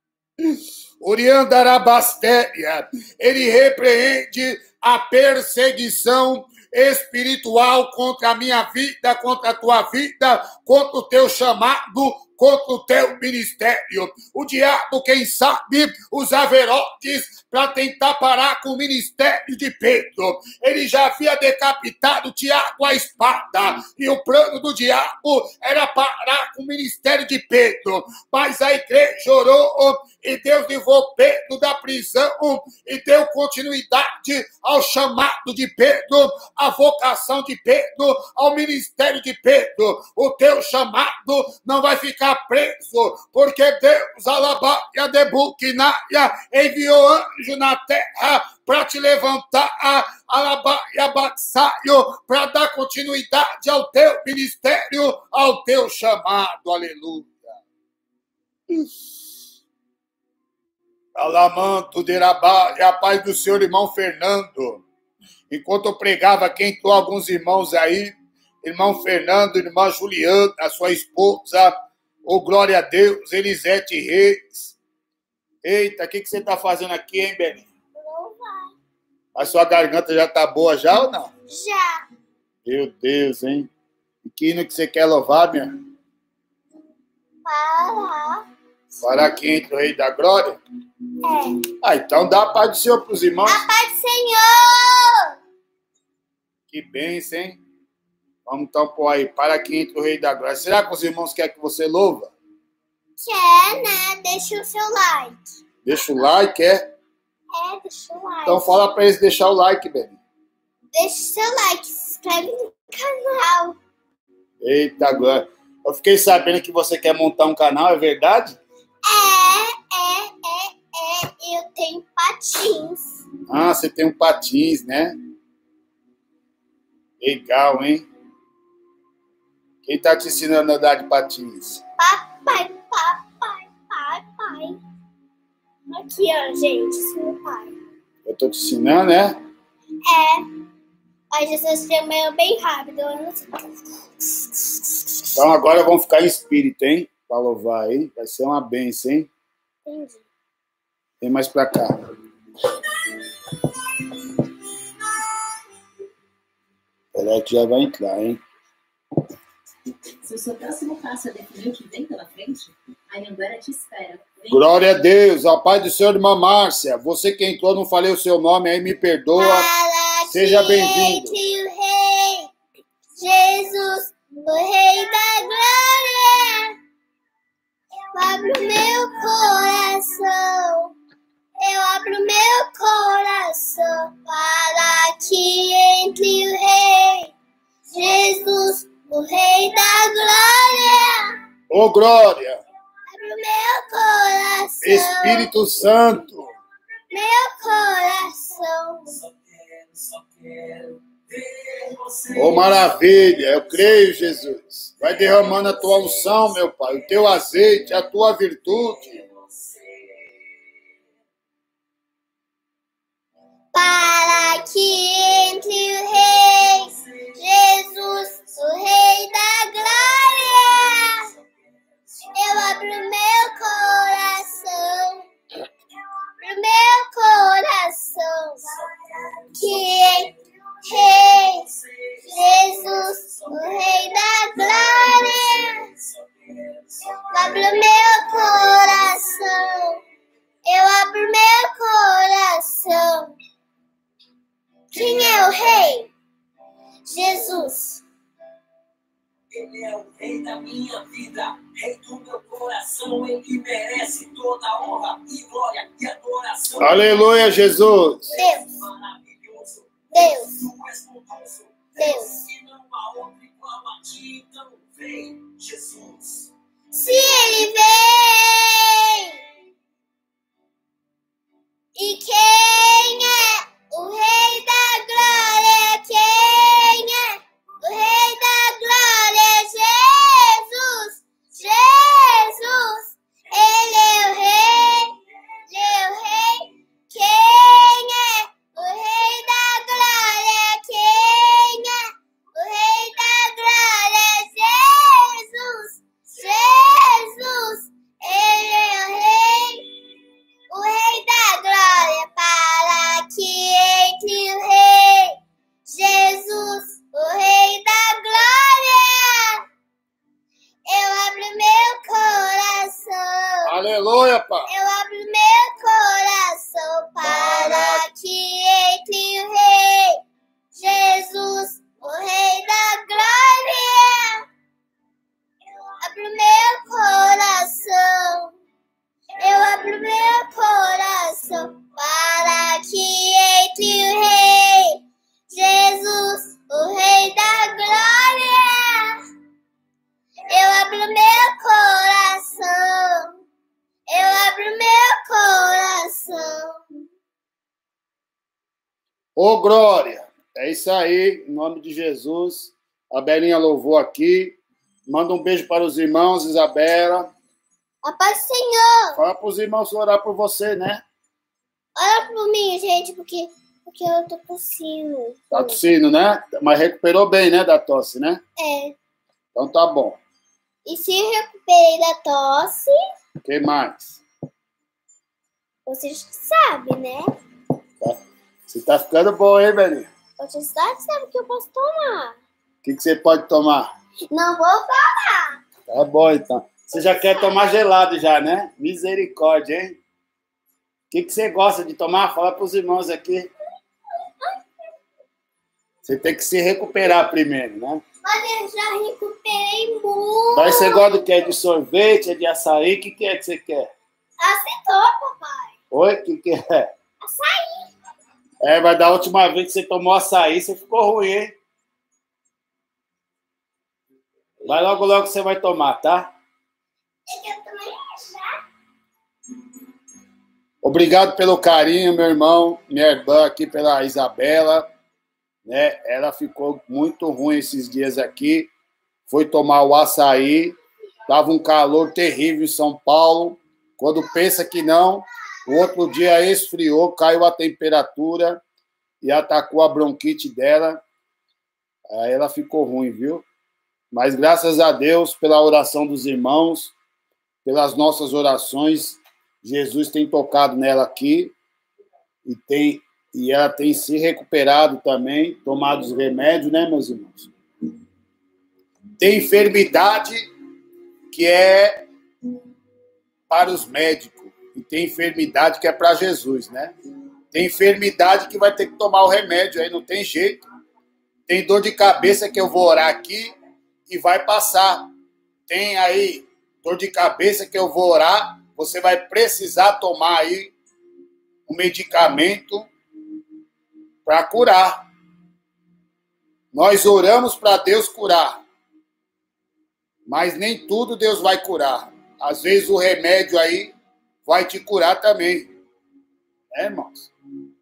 Speaker 1: Oriandarabastéria. Ele repreende a perseguição espiritual contra a minha vida, contra a tua vida, contra o teu chamado, contra o teu ministério. O diabo, quem sabe, usa Herodes para tentar parar com o ministério de Pedro. Ele já havia decapitado Tiago à espada, e o plano do diabo era parar com o ministério de Pedro. Mas a igreja orou, e Deus livrou Pedro da prisão, e deu continuidade ao chamado de Pedro, à vocação de Pedro, ao ministério de Pedro. O teu chamado não vai ficar preso, porque Deus, Alabaia de Buquinaia, enviou anjo na terra para te levantar, Alabaia Baxaio, para dar continuidade ao teu ministério, ao teu chamado. Aleluia. Alamanto de Rabá, e a paz do Senhor, irmão Fernando. Enquanto eu pregava aqui, entrou alguns irmãos aí, irmão Fernando, irmã Juliana, a sua esposa, oh, glória a Deus, Elisete Reis. Eita, o que você está fazendo aqui, hein, Belinha? Louvar. A sua garganta já está boa já ou não?
Speaker 2: Já.
Speaker 1: Meu Deus, hein? E que hino que você quer louvar, minha? Para quem entre o Rei da Glória?
Speaker 2: É.
Speaker 1: Então dá a paz do Senhor para os irmãos.
Speaker 2: A paz do Senhor!
Speaker 1: Que bênção, hein? Vamos então pôr aí, para quem entre o Rei da Glória. Será que os irmãos querem que você louva?
Speaker 2: Quer, né? Deixa o seu like.
Speaker 1: Deixa o like, é?
Speaker 2: É, deixa o like.
Speaker 1: Então fala para eles deixar o like, Beni.
Speaker 2: Deixa o seu like, se inscreve no canal.
Speaker 1: Eita, glória. Eu fiquei sabendo que você quer montar um canal, é verdade?
Speaker 2: Eu tenho patins.
Speaker 1: Ah, você tem um patins, né? Legal, hein? Quem tá te ensinando a andar de patins?
Speaker 2: Papai. Aqui, ó, gente, esse é meu pai.
Speaker 1: Eu tô te ensinando, né?
Speaker 2: É. Mas Jesus tremeu bem rápido.
Speaker 1: Então agora vamos ficar em espírito, hein? Pra louvar, hein? Vai ser uma bênção, hein?
Speaker 2: Entendi.
Speaker 1: Vem mais pra cá. Peraí que já vai entrar, hein?
Speaker 3: Se o seu próximo passo é definir o que vem pela frente, a Anhanguera te espera. Vem.
Speaker 1: Glória a Deus, ao Pai do Senhor, irmã Márcia. Você que entrou, não falei o seu nome, aí me perdoa. Seja bem-vindo.
Speaker 2: O Rei, Jesus, o Rei da Glória. Eu abro meu coração. Eu abro meu coração para que entre o Rei, Jesus, o Rei da Glória.
Speaker 1: Ô, glória!
Speaker 2: Abro meu coração.
Speaker 1: Espírito Santo.
Speaker 2: Meu coração.
Speaker 3: Só quero ver você.
Speaker 1: Ô, maravilha! Eu creio, Jesus. Vai derramando a tua unção, meu Pai, o teu azeite, a tua virtude.
Speaker 2: Para que entre o Rei, Jesus, o Rei da Glória. Eu abro meu coração. abro meu coração. Eu abro meu coração. Quem é o rei? Jesus.
Speaker 4: Ele é o rei da minha vida, rei do meu coração. Ele merece toda a honra e glória e adoração.
Speaker 1: Aleluia, Jesus.
Speaker 2: Deus.
Speaker 4: Maravilhoso.
Speaker 2: Deus.
Speaker 4: Tu és bondoso.
Speaker 2: Deus.
Speaker 4: E não há outro igual a ti, então vem, Jesus.
Speaker 2: Se ele vem. E quem é o rei da glória? Quem é o rei da glória? Jesus. Jesus. Ele é o rei. Ele é o rei. Quem é o rei da glória? Quem é o rei da glória? Jesus. Jesus. Ele é o rei da glória, para que entre o rei, Jesus, o rei da glória. Eu abro meu coração.
Speaker 1: Aleluia, Pai.
Speaker 2: Eu abro meu coração para que entre o rei, Jesus, o rei da glória. Eu abro meu coração. Eu abro meu coração para que entre o rei, Jesus, o rei da glória. Eu abro meu coração. Eu abro meu coração.
Speaker 1: Ô, glória. É isso aí, em nome de Jesus. A Belinha louvou aqui. Manda um beijo para os irmãos, Isabela.
Speaker 2: A paz do Senhor.
Speaker 1: Fala para os irmãos orar por você, né?
Speaker 2: Olha por mim, gente, porque eu tô tossindo.
Speaker 1: Tá tossindo, né? Mas recuperou bem, né, da tosse, né?
Speaker 2: É.
Speaker 1: Então tá bom.
Speaker 2: E se recuperei da tosse,
Speaker 1: O que mais?
Speaker 2: vocês sabem, né?
Speaker 1: Você tá ficando bom, hein, Belinha?
Speaker 2: Vocês sabem que eu posso tomar.
Speaker 1: O que você pode tomar?
Speaker 2: Não vou falar.
Speaker 1: Tá bom, então. Você já quer tomar gelado já, né? Misericórdia, hein? O que você gosta de tomar? Fala para os irmãos aqui. Você tem que se recuperar primeiro, né?
Speaker 2: Mas eu já recuperei muito.
Speaker 1: Daí você gosta do que? É de sorvete, é de açaí? O que é que você quer?
Speaker 2: Aceitou, papai.
Speaker 1: Oi? O que é?
Speaker 2: Açaí.
Speaker 1: É, mas da última vez que você tomou açaí, você ficou ruim, hein? Vai logo, logo que você vai tomar, tá?
Speaker 2: Eu também já.
Speaker 1: Obrigado pelo carinho, meu irmão, minha irmã aqui, pela Isabela. Né? Ela ficou muito ruim esses dias aqui. Foi tomar o açaí. Tava um calor terrível em São Paulo. Quando pensa que não, o outro dia esfriou, caiu a temperatura e atacou a bronquite dela. Aí ela ficou ruim, viu? Mas graças a Deus, pela oração dos irmãos, pelas nossas orações, Jesus tem tocado nela aqui e ela tem se recuperado também, tomado os remédios, né, meus irmãos? Tem enfermidade que é para os médicos e tem enfermidade que é para Jesus, né? Tem enfermidade que vai ter que tomar o remédio, aí não tem jeito. Tem dor de cabeça que eu vou orar aqui e vai passar. Tem aí dor de cabeça que eu vou orar, você vai precisar tomar aí um medicamento para curar. Nós oramos para Deus curar, mas nem tudo Deus vai curar. Às vezes o remédio aí vai te curar também. É, irmãos?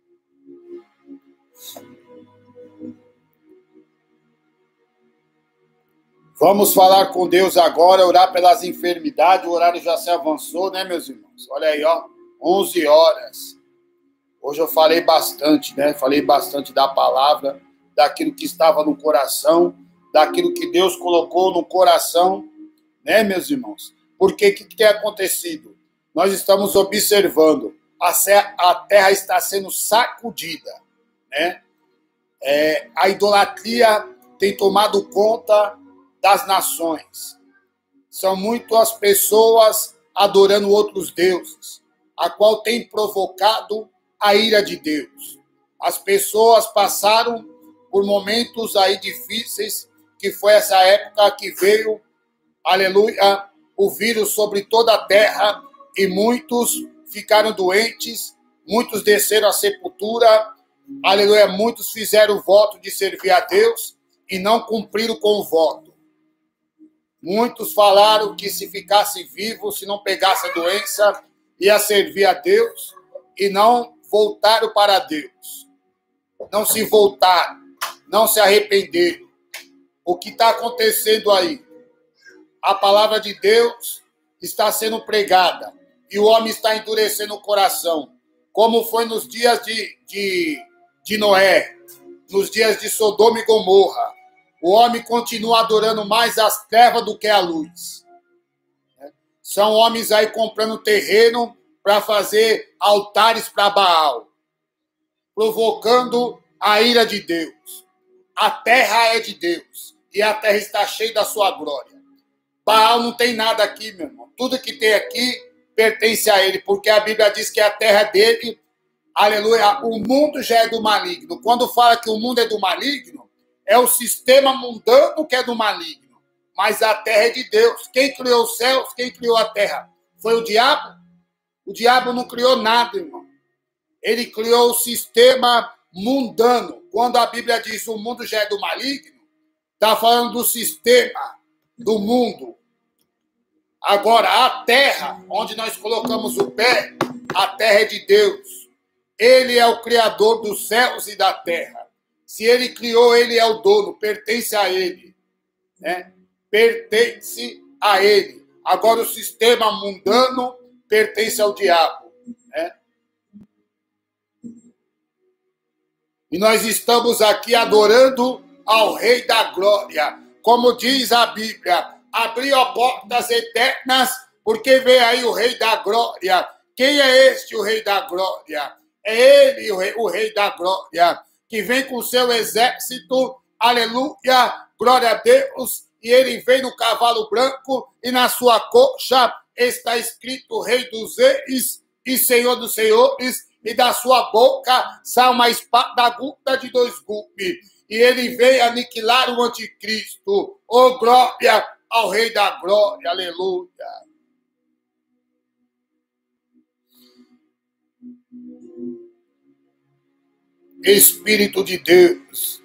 Speaker 1: Vamos falar com Deus agora, orar pelas enfermidades. O horário já se avançou, né, meus irmãos? Olha aí, ó, 11 horas. Hoje eu falei bastante, né? Falei bastante da palavra, daquilo que estava no coração, daquilo que Deus colocou no coração, né, meus irmãos? Porque o que tem acontecido? Nós estamos observando, a terra está sendo sacudida, né? A idolatria tem tomado conta das nações. são muitas pessoas adorando outros deuses, a qual tem provocado a ira de Deus. As pessoas passaram por momentos aí difíceis, que foi essa época que veio, aleluia, o vírus sobre toda a terra, e muitos ficaram doentes, muitos desceram à sepultura, aleluia, muitos fizeram o voto de servir a Deus e não cumpriram com o voto. Muitos falaram que se ficasse vivo, se não pegasse a doença, ia servir a Deus e não voltaram para Deus. Não se voltaram, não se arrependeram. O que está acontecendo aí? A palavra de Deus está sendo pregada e o homem está endurecendo o coração, como foi nos dias de Noé, nos dias de Sodoma e Gomorra. O homem continua adorando mais as trevas do que a luz. São homens aí comprando terreno para fazer altares para Baal, provocando a ira de Deus. A terra é de Deus e a terra está cheia da sua glória. Baal não tem nada aqui, meu irmão. Tudo que tem aqui pertence a ele, porque a Bíblia diz que a terra é dele, aleluia, o mundo já é do maligno. Quando fala que o mundo é do maligno, é o sistema mundano que é do maligno. Mas a terra é de Deus. Quem criou os céus, quem criou a terra? Foi o diabo? O diabo não criou nada, irmão. Ele criou o sistema mundano. Quando a Bíblia diz o mundo já é do maligno, está falando do sistema do mundo. Agora, a terra, onde nós colocamos o pé, a terra é de Deus. Ele é o criador dos céus e da terra. Se ele criou, ele é o dono, pertence a ele. Né? Pertence a ele. Agora, o sistema mundano pertence ao diabo. Né? E nós estamos aqui adorando ao Rei da Glória. Como diz a Bíblia, abriu as portas eternas, porque vem aí o Rei da Glória. Quem é este, o Rei da Glória? É ele, o Rei da Glória, que vem com o seu exército, aleluia, glória a Deus, e ele vem no cavalo branco, e na sua coxa está escrito Rei dos Reis e Senhor dos Senhores, e da sua boca sai uma espada aguda de 2 gumes, e ele vem aniquilar o anticristo. Oh, glória ao Rei da Glória, aleluia. Espírito de Deus,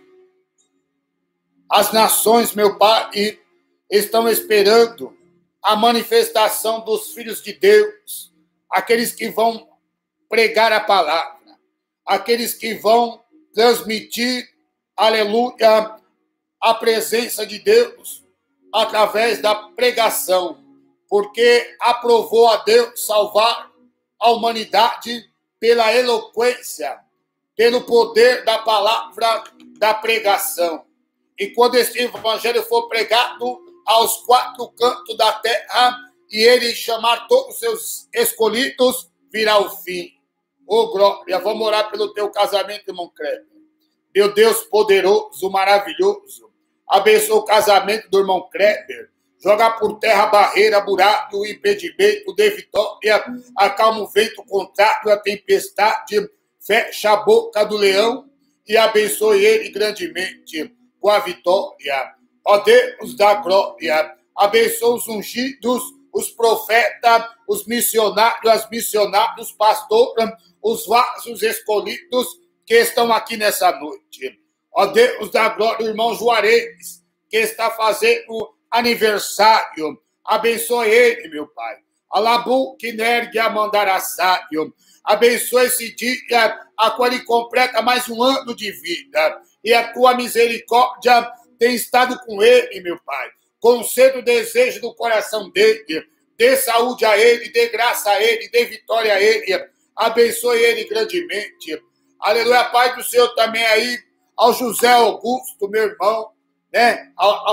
Speaker 1: as nações, meu Pai, estão esperando a manifestação dos filhos de Deus, aqueles que vão pregar a palavra, aqueles que vão transmitir, aleluia, a presença de Deus através da pregação, porque aprovou a Deus salvar a humanidade pela eloquência, pelo poder da palavra da pregação. E quando esse evangelho for pregado aos 4 cantos da terra e ele chamar todos os seus escolhidos, virá o fim. Oh, glória, vamos orar pelo teu casamento, irmão Kleber. Meu Deus poderoso, maravilhoso, abençoa o casamento do irmão Kleber. Joga por terra a barreira, buraco, o impedimento, dê vitória, acalma o vento contrário, a tempestade, fecha a boca do leão e abençoe ele grandemente com a vitória. Ó Deus da glória, abençoa os ungidos, os profetas, os missionários, as missionárias, os pastores, os vasos escolhidos que estão aqui nessa noite. Ó Deus da glória, o irmão Juarez, que está fazendo aniversário, abençoe ele, meu Pai. Alabu, que nergue a mandaraçário. Abençoa esse dia, a qual ele completa mais um ano de vida. E a tua misericórdia tem estado com ele, meu Pai. Conceda o desejo do coração dele. Dê saúde a ele, dê graça a ele, dê vitória a ele. Abençoe ele grandemente. Aleluia, Pai do Senhor também aí, ao José Augusto, meu irmão, né?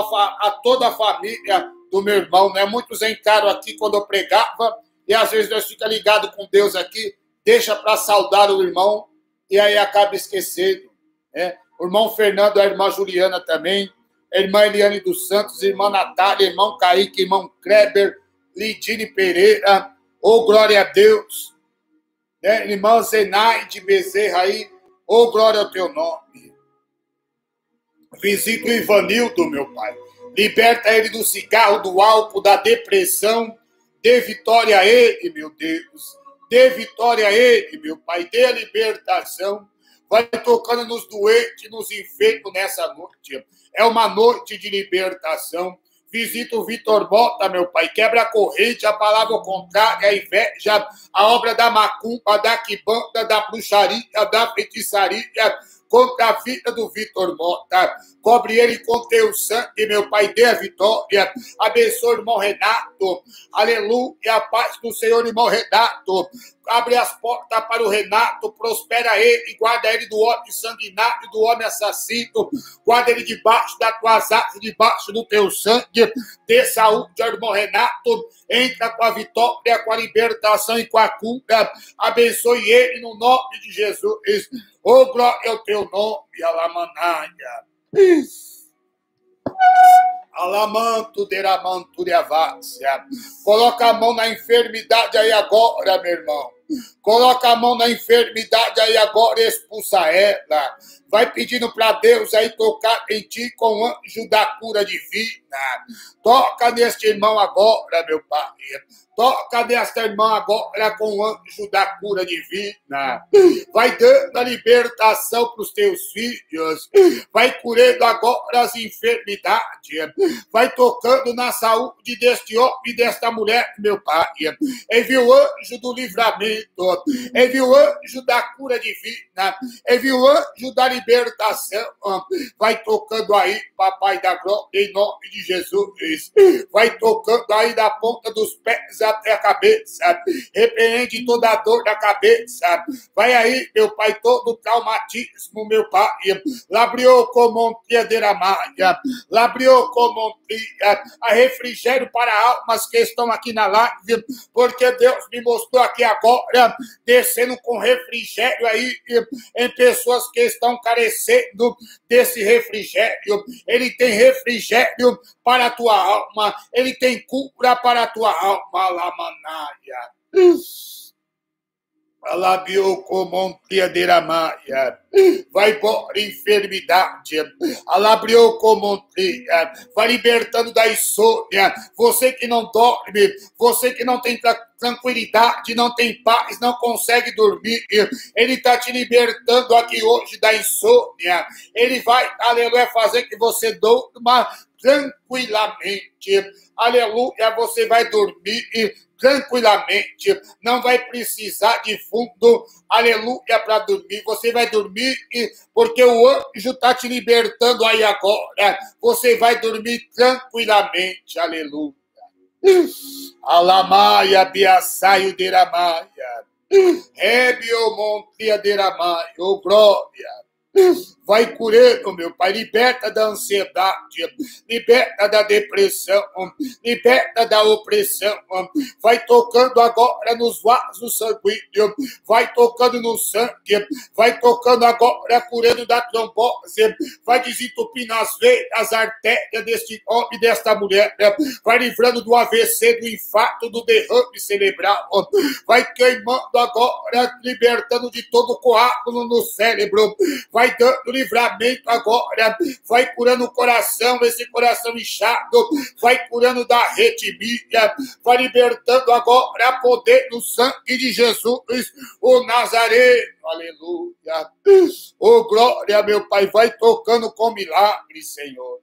Speaker 1: A toda a família do meu irmão, né? Muitos entraram aqui quando eu pregava, e às vezes nós ficamos ligados com Deus aqui, deixa para saudar o irmão, e aí acaba esquecendo, né? O irmão Fernando, a irmã Juliana também, irmã Eliane dos Santos, irmã Natália, irmão Kaique, irmão Kleber, Lidine Pereira, oh glória a Deus, né? Irmã Zenaide Bezerra aí, oh glória ao teu nome. Visita o Ivanildo, meu Pai, liberta ele do cigarro, do álcool, da depressão, dê vitória a ele, meu Deus, dê vitória a ele, meu Pai, dê a libertação, vai tocando nos doentes, nos enfermos nessa noite, é uma noite de libertação. Visita o Vitor Mota, meu Pai, quebra a corrente, a palavra contrária, a inveja, a obra da macumba, da quibanda, da bruxaria, da feitiçaria, contra a vida do Vitor Mota. Cobre ele com teu sangue, meu Pai, dê a vitória. Abençoe o irmão Renato. Aleluia, a paz do Senhor, irmão Renato. Abre as portas para o Renato, prospera ele, guarda ele do homem sanguinário, do homem assassino, guarda ele debaixo das tuas asas, debaixo do teu sangue, dê saúde ao irmão Renato, entra com a vitória, com a libertação e com a cura, abençoe ele no nome de Jesus, oh glória ao teu nome, Alamanaia. Alamanto, deramanto, deavácia. Coloca a mão na enfermidade aí agora, meu irmão. Coloca a mão na enfermidade aí agora e expulsa ela. Vai pedindo para Deus aí tocar em ti com o anjo da cura divina. Toca neste irmão agora, meu Pai. Toca nesta irmã agora com o anjo da cura divina. Vai dando a libertação para os teus filhos. Vai curando agora as enfermidades. Vai tocando na saúde deste homem e desta mulher, meu Pai. Envia o anjo do livramento. Envia o anjo da cura divina. Envia o anjo da libertação. Vai tocando aí, Papai da glória, em nome de Jesus. Vai tocando aí da ponta dos pés até a cabeça, repreende toda a dor da cabeça, vai aí, meu Pai, todo o traumatismo, meu Pai, labriou como deramaia, labriou como a refrigério para almas que estão aqui na live, porque Deus me mostrou aqui agora, descendo com refrigério aí, em pessoas que estão carecendo desse refrigério, ele tem refrigério para a tua alma, ele tem cura para a tua alma, Lamanaia. Alabiou como deramaia. Vai embora enfermidade. Alabriou como vai libertando da insônia. Você que não dorme, você que não tem tranquilidade, não tem paz, não consegue dormir. Ele está te libertando aqui hoje da insônia. Ele vai, aleluia, fazer que você durma tranquilamente. Aleluia, você vai dormir tranquilamente, não vai precisar de fundo, aleluia, para dormir, você vai dormir porque o anjo está te libertando aí agora, você vai dormir tranquilamente, aleluia. Alamaia, biasaio deramaia, rebio montria deramaia, oh glória. Vai curando, meu Pai, liberta da ansiedade, liberta da depressão, liberta da opressão, vai tocando agora nos vasos sanguíneos, vai tocando no sangue, vai tocando agora, curando da trombose, vai desentupindo as veias, as artérias deste homem e desta mulher, vai livrando do AVC, do infarto, do derrame cerebral, vai queimando agora, libertando de todo o coágulo no cérebro, vai dando livramento agora, vai curando o coração, esse coração inchado, vai curando da arritmia, vai libertando agora poder no sangue de Jesus, o Nazareno, aleluia, oh glória, meu Pai, vai tocando com milagre, Senhor.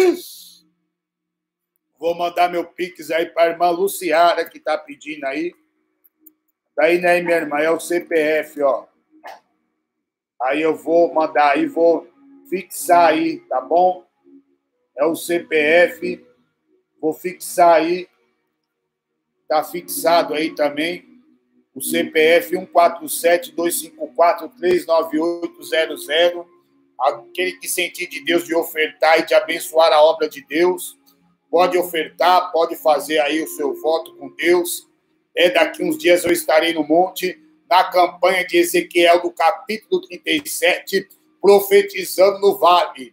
Speaker 1: Vou mandar meu pix aí para a irmã Luciara, que está pedindo aí, daí, né, minha irmã, é o CPF, ó. Aí eu vou mandar aí, vou fixar aí, tá bom? É o CPF, vou fixar aí, tá fixado aí também, o CPF 147-254-39800, aquele que sentir de Deus de ofertar e de abençoar a obra de Deus, pode ofertar, pode fazer aí o seu voto com Deus. Daqui uns dias eu estarei no monte, na campanha de Ezequiel do capítulo 37, profetizando no vale.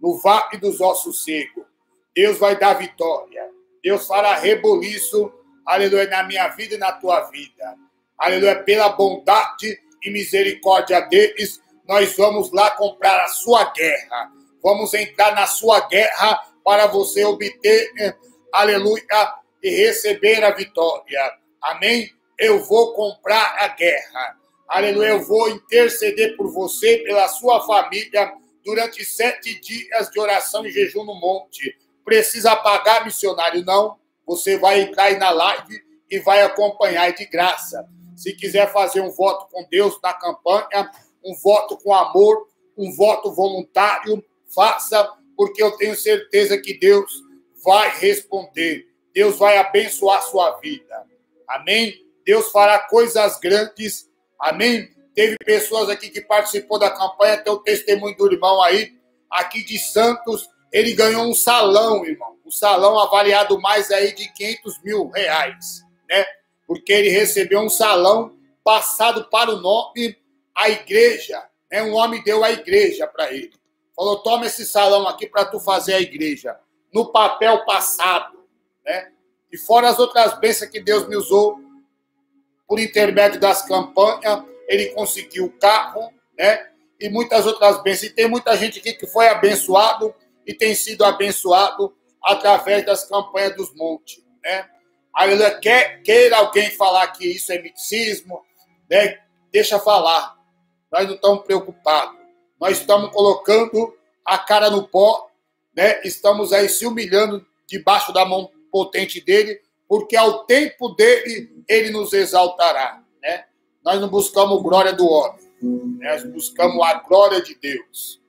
Speaker 1: no vale dos ossos secos. Deus vai dar vitória. Deus fará reboliço, aleluia, na minha vida e na tua vida. Aleluia, pela bondade e misericórdia deles, nós vamos lá comprar a sua guerra. Vamos entrar na sua guerra para você obter, aleluia, e receber a vitória. Amém? Eu vou comprar a guerra. Aleluia, eu vou interceder por você, pela sua família, durante 7 dias de oração e jejum no monte. Precisa pagar, missionário? Não. Você vai entrar aí na live e vai acompanhar de graça. Se quiser fazer um voto com Deus na campanha, um voto com amor, um voto voluntário, faça, porque eu tenho certeza que Deus vai responder. Deus vai abençoar a sua vida. Amém? Deus fará coisas grandes. Amém? Teve pessoas aqui que participou da campanha, tem o testemunho do irmão aí, aqui de Santos, ele ganhou um salão, irmão. Um salão avaliado mais aí de R$500 mil, né? Porque ele recebeu um salão passado para o nome a igreja, né? Um homem deu a igreja para ele. Falou, toma esse salão aqui para tu fazer a igreja. No papel passado, né? E fora as outras bênçãos que Deus me usou, por intermédio das campanhas, ele conseguiu o carro, né? E muitas outras bênçãos. E tem muita gente aqui que foi abençoado e tem sido abençoado através das campanhas dos montes, né? Aleluia. Queira alguém falar que isso é misticismo, né? Deixa falar. Nós não estamos preocupados. Nós estamos colocando a cara no pó, né? Estamos aí se humilhando debaixo da mão potente dele, porque ao tempo dele, ele nos exaltará, né? Nós não buscamos glória do homem, né? Nós buscamos a glória de Deus.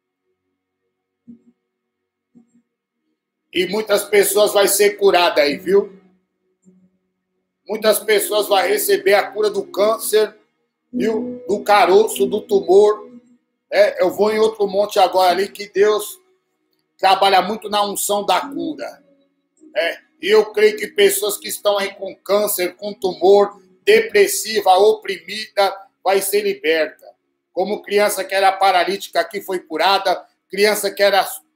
Speaker 1: E muitas pessoas vão ser curadas aí, viu? Muitas pessoas vão receber a cura do câncer, viu? Do caroço, do tumor. Eu vou em outro monte agora ali que Deus trabalha muito na unção da cura. E eu creio que pessoas que estão aí com câncer, com tumor, depressiva, oprimida, vai ser liberta. Como criança que era paralítica aqui foi curada, criança que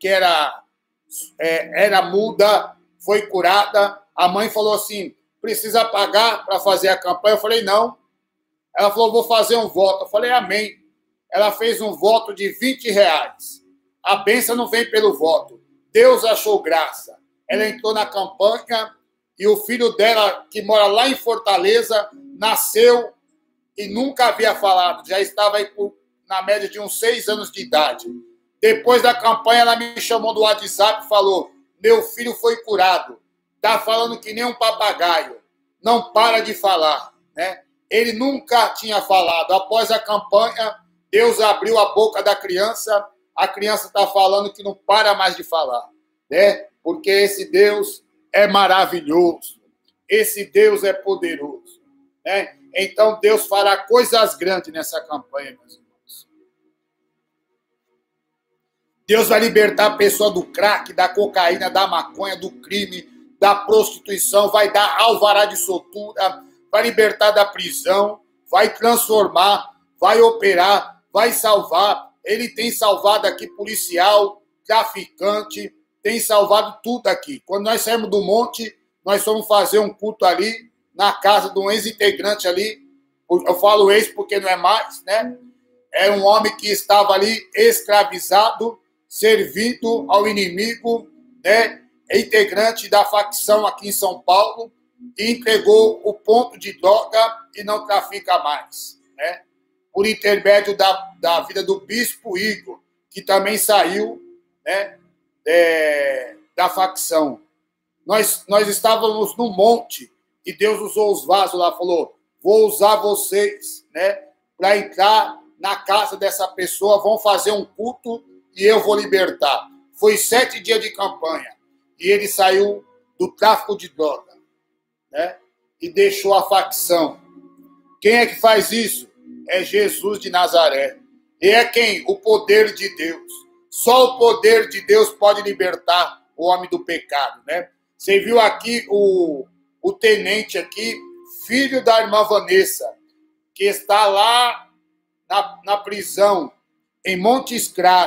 Speaker 1: era muda, foi curada. A mãe falou assim, precisa pagar para fazer a campanha? Eu falei, não. Ela falou, vou fazer um voto. Eu falei, amém. Ela fez um voto de R$20. A bênção não vem pelo voto. Deus achou graça. Ela entrou na campanha e o filho dela, que mora lá em Fortaleza, nasceu e nunca havia falado. Já estava aí na média de uns 6 anos de idade. Depois da campanha, ela me chamou do WhatsApp e falou, meu filho foi curado. Está falando que nem um papagaio. Não para de falar, né? Ele nunca tinha falado. Após a campanha, Deus abriu a boca da criança. A criança está falando que não para mais de falar, né? Porque esse Deus é maravilhoso. Esse Deus é poderoso, né? Então, Deus fará coisas grandes nessa campanha, meus irmãos. Deus vai libertar a pessoa do crack, da cocaína, da maconha, do crime, da prostituição, vai dar alvará de soltura, vai libertar da prisão, vai transformar, vai operar, vai salvar. Ele tem salvado aqui policial, traficante, tem salvado tudo aqui. Quando nós saímos do monte, nós fomos fazer um culto ali, na casa de um ex-integrante ali. Eu falo ex porque não é mais, né? É um homem que estava ali escravizado, servindo ao inimigo, né? É integrante da facção aqui em São Paulo e entregou o ponto de droga e não trafica mais, né? Por intermédio da vida do bispo Igor, que também saiu, né? Da facção. Nós estávamos no monte e Deus usou os vasos lá, falou, vou usar vocês, né, para entrar na casa dessa pessoa, vão fazer um culto e eu vou libertar. Foi 7 dias de campanha e ele saiu do tráfico de droga, né, e deixou a facção. Quem é que faz isso? É Jesus de Nazaré. E é quem? O poder de Deus. Só o poder de Deus pode libertar o homem do pecado, né? Você viu aqui o tenente aqui, filho da irmã Vanessa, que está lá na prisão, em Montes Claros,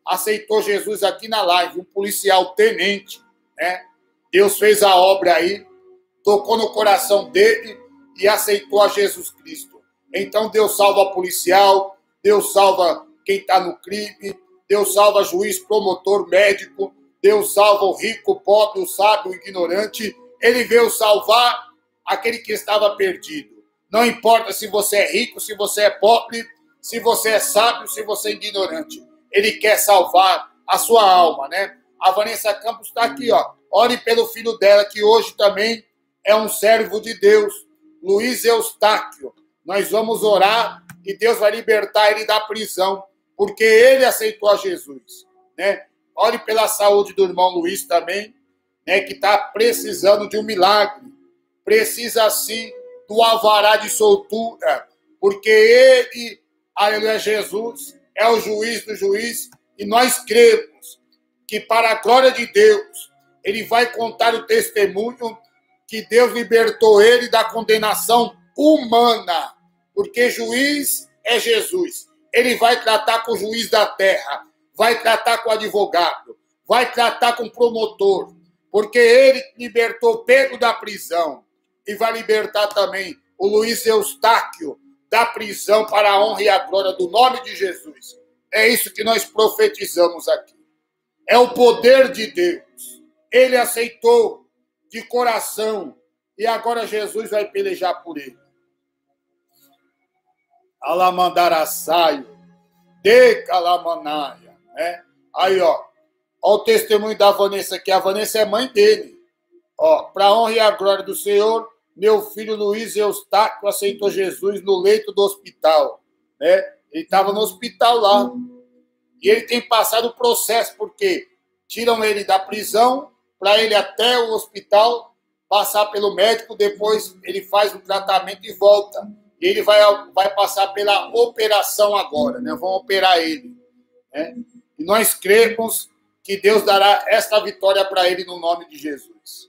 Speaker 1: aceitou Jesus aqui na live, um policial tenente, né? Deus fez a obra aí, tocou no coração dele e aceitou a Jesus Cristo. Então Deus salva policial, Deus salva quem está no crime, Deus salva juiz, promotor, médico, Deus salva o rico, o pobre, o sábio, o ignorante. Ele veio salvar aquele que estava perdido. Não importa se você é rico, se você é pobre, se você é sábio, se você é ignorante. Ele quer salvar a sua alma, né? A Vanessa Campos está aqui, ó. Ore pelo filho dela, que hoje também é um servo de Deus, Luiz Eustáquio. Nós vamos orar e Deus vai libertar ele da prisão, porque ele aceitou a Jesus, né? Ore pela saúde do irmão Luiz também, né, que está precisando de um milagre. Precisa, sim, do alvará de soltura, porque ele, aleluia, Jesus, é o juiz do juiz, e nós cremos que, para a glória de Deus, ele vai contar o testemunho que Deus libertou ele da condenação humana, porque juiz é Jesus. Ele vai tratar com o juiz da terra, vai tratar com o advogado, vai tratar com o promotor, porque ele libertou Pedro da prisão e vai libertar também o Luiz Eustáquio da prisão para a honra e a glória do nome de Jesus. É isso que nós profetizamos aqui. É o poder de Deus. Ele aceitou de coração e agora Jesus vai pelejar por ele. Alamandaraçaio, Decalamanaia, né? Aí, ó o testemunho da Vanessa aqui. A Vanessa é mãe dele. Ó, para a honra e a glória do Senhor, meu filho Luiz Eustáquio aceitou Jesus no leito do hospital, né? Ele estava no hospital lá. E ele tem passado o processo, porque tiram ele da prisão para ele até o hospital, passar pelo médico, depois ele faz o tratamento e volta. E ele vai passar pela operação agora, né? Vão operar ele, né? E nós cremos que Deus dará esta vitória para ele no nome de Jesus.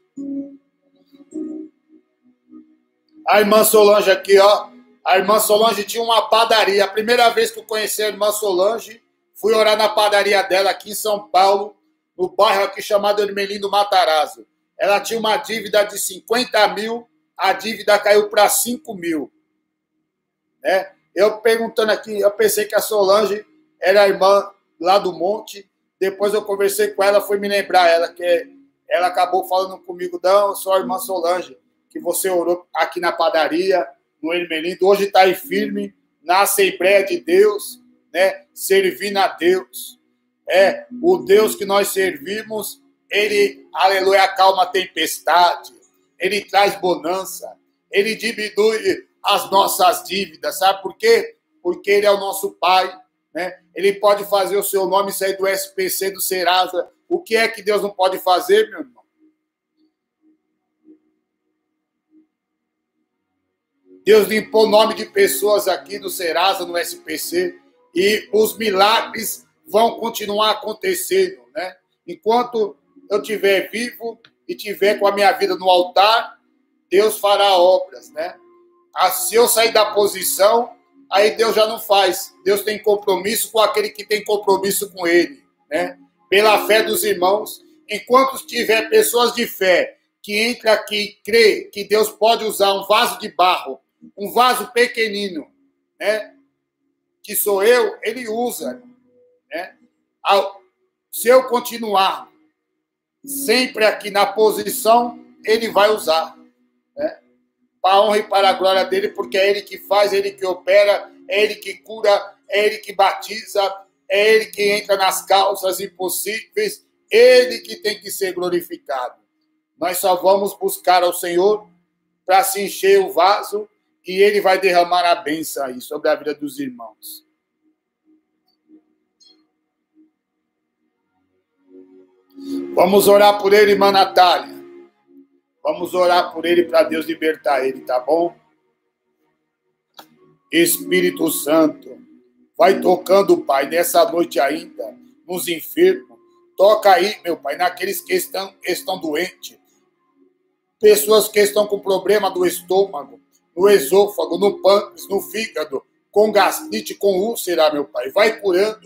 Speaker 1: A irmã Solange aqui, ó. A irmã Solange tinha uma padaria. A primeira vez que eu conheci a irmã Solange, fui orar na padaria dela aqui em São Paulo, no bairro aqui chamado Ermelino Matarazzo. Ela tinha uma dívida de 50 mil, a dívida caiu para 5 mil. Né? Eu perguntando aqui, eu pensei que a Solange era a irmã lá do Monte. Depois eu conversei com ela, fui me lembrar ela, que ela acabou falando comigo, não, eu sou a irmã Solange, que você orou aqui na padaria, no Ermelindo, hoje está aí firme, na Assembleia de Deus, né, servindo a Deus. O Deus que nós servimos, ele, aleluia, acalma a tempestade, ele traz bonança, ele diminui as nossas dívidas, sabe por quê? Porque ele é o nosso Pai, né? Ele pode fazer o seu nome sair do SPC, do Serasa. O que é que Deus não pode fazer, meu irmão? Deus limpou o nome de pessoas aqui do Serasa, no SPC, e os milagres vão continuar acontecendo, né? Enquanto eu estiver vivo e estiver com a minha vida no altar, Deus fará obras, né? Se eu sair da posição, aí Deus já não faz. Deus tem compromisso com aquele que tem compromisso com ele, né? Pela fé dos irmãos. Enquanto tiver pessoas de fé que entra aqui e crê que Deus pode usar um vaso de barro, um vaso pequenino, né? Que sou eu, ele usa, né? Se eu continuar sempre aqui na posição, ele vai usar, né? Para a honra e para a glória dele, porque é ele que faz, é ele que opera, é ele que cura, é ele que batiza, é ele que entra nas causas impossíveis, ele que tem que ser glorificado. Nós só vamos buscar ao Senhor para se encher o vaso e ele vai derramar a bênção aí sobre a vida dos irmãos. Vamos orar por ele, irmã Natália. Vamos orar por ele para Deus libertar ele, tá bom? Espírito Santo, vai tocando, Pai, nessa noite ainda, nos enfermos. Toca aí, meu Pai, naqueles que estão doentes. Pessoas que estão com problema do estômago, no esôfago, no pâncreas, no fígado, com gastrite, com úlcera, meu Pai. Vai curando.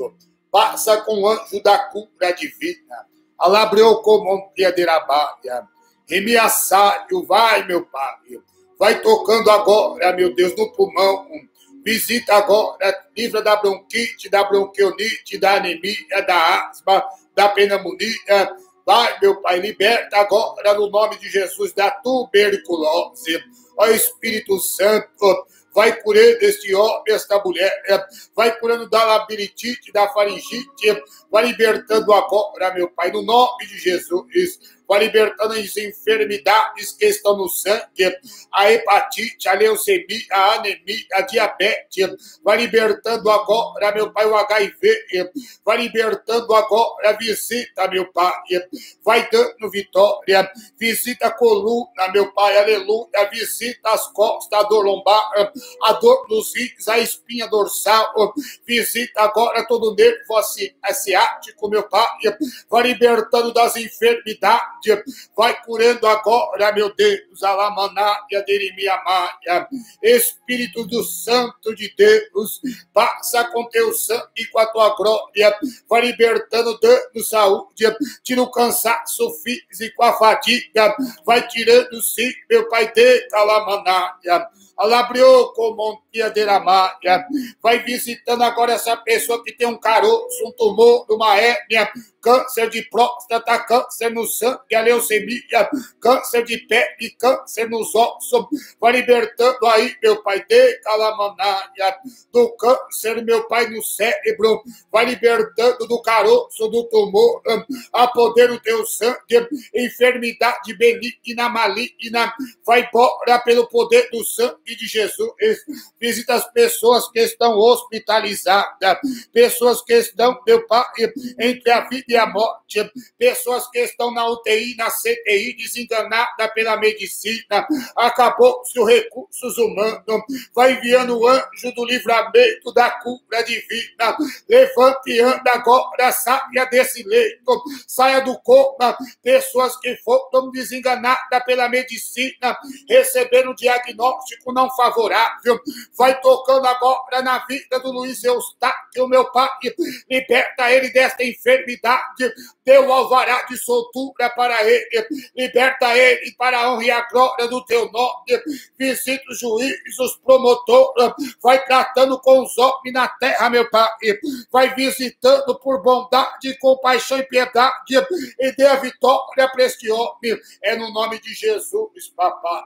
Speaker 1: passa com o anjo da cura divina. Alabreu como piederabaia. Remiassário, vai, meu Pai. Vai tocando agora, meu Deus, no pulmão. Visita agora, livra da bronquite, da bronquionite, da anemia, da asma, da pneumonia. Vai, meu Pai, liberta agora, no nome de Jesus, da tuberculose. Ó Espírito Santo, vai curando este homem, esta mulher, vai curando da labirintite, da faringite, vai libertando agora, meu Pai, no nome de Jesus. Vai libertando as enfermidades que estão no sangue, a hepatite, a leucemia, a anemia, a diabetes. Vai libertando agora, meu Pai, o HIV. Vai libertando agora, visita, meu Pai. Vai dando vitória. Visita a coluna, meu Pai, aleluia. Visita as costas, a dor lombar, a dor nos rins, a espinha dorsal. Visita agora todo o nervo asiático, meu Pai. Vai libertando das enfermidades. Vai curando agora, meu Deus, Alamanáia, Derimiamaia. Espírito do Santo de Deus, passa com teu sangue e com a tua glória. Vai libertando dano, saúde, tira o cansaço físico, a fadiga. Vai tirando, sim, meu Pai, de Alamanáia. Alabriou como Piaderamaia. Vai visitando agora essa pessoa que tem um caroço, um tumor, uma hérnia, câncer de próstata, câncer no sangue, a leucemia, câncer de pele, câncer nos ossos. Vai libertando aí, meu Pai, de Calamanaia, do câncer, meu Pai, no cérebro. Vai libertando do caroço, do tumor, a poder do teu sangue, enfermidade benigna, maligna. Vai embora pelo poder do sangue de Jesus. Visita as pessoas que estão hospitalizadas, pessoas que estão, meu Pai, entre a vida e a morte, pessoas que estão na UTI, na CTI, desenganada pela medicina, acabou-se os recursos humanos. Vai enviando o anjo do livramento, da cura divina. Levante e anda agora, saia desse leito, saia do coma. Pessoas que foram desenganadas pela medicina, receberam um diagnóstico não favorável. Vai tocando agora na vida do Luiz Eustáquio, meu Pai. Liberta ele desta enfermidade. Deu o alvará de soltura para ele. Liberta ele para a honra e a glória do teu nome. Visita os juízes, os promotores. Vai tratando com os homens na terra, meu Pai. Vai visitando por bondade, compaixão e piedade. E dê a vitória para este homem. É no nome de Jesus, papai.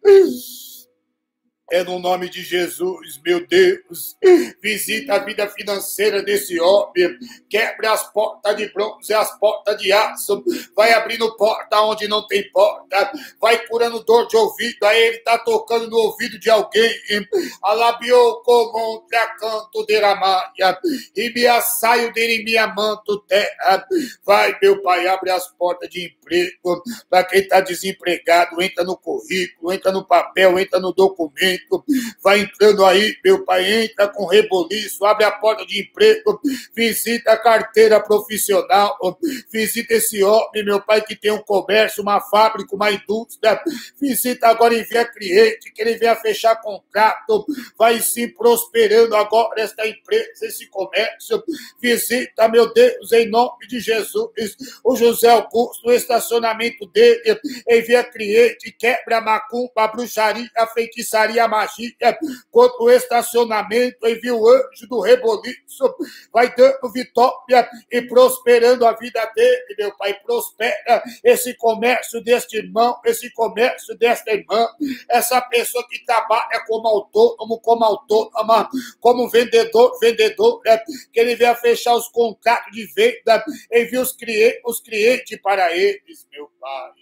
Speaker 1: É no nome de Jesus, meu Deus. Visita a vida financeira desse homem. Quebra as portas de bronze, as portas de aço. Vai abrindo porta onde não tem porta. Vai curando dor de ouvido. Aí ele está tocando no ouvido de alguém. Alabiou como um tracanto de ramaia. E me assaio de minha manto terra. Vai, meu Pai, abre as portas de emprego. Para quem está desempregado, entra no currículo, entra no papel, entra no documento. Vai entrando aí, meu Pai, entra com reboliço, abre a porta de emprego, visita a carteira profissional, visita esse homem, meu Pai, que tem um comércio, uma fábrica, uma indústria, visita agora e envia cliente, que ele venha fechar contrato, vai sim prosperando agora esta empresa, esse comércio, visita, meu Deus, em nome de Jesus, o José Augusto, o estacionamento dele, envia cliente, quebra a macumba, a bruxaria, a feitiçaria, a magia, quanto o estacionamento, envia o anjo do reboliço, vai dando vitória e prosperando a vida dele, meu Pai. Prospera esse comércio deste irmão, esse comércio desta irmã, essa pessoa que trabalha como autônomo, como autônoma, como vendedor, que ele venha fechar os contratos de venda, envia os clientes para eles, meu Pai.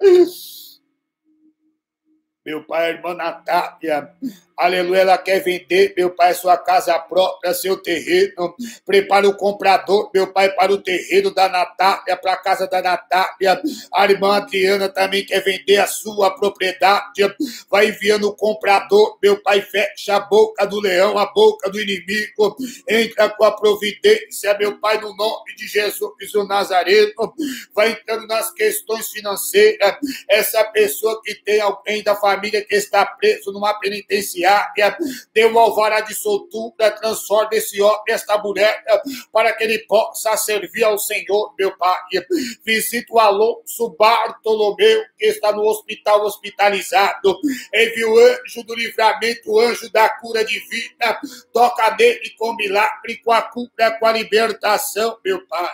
Speaker 1: Meu Pai, a irmã Natália, aleluia, ela quer vender, meu Pai, sua casa própria, seu terreno. Prepara o comprador, meu Pai, para o terreno da Natália, para a casa da Natália. A irmã Adriana também quer vender a sua propriedade. Vai enviando o comprador, meu Pai, fecha a boca do leão, a boca do inimigo. Entra com a providência, meu Pai, no nome de Jesus o Nazareno. Vai entrando nas questões financeiras. Essa pessoa que tem alguém da família família que está preso numa penitenciária, dê um alvará de soltura, transforme esse homem, esta mulher, para que ele possa servir ao Senhor, meu Pai. Visita o Alonso Bartolomeu, que está no hospital hospitalizado. Envia o anjo do livramento, o anjo da cura divina. Toca nele com milagre, com a cura, com a libertação, meu Pai.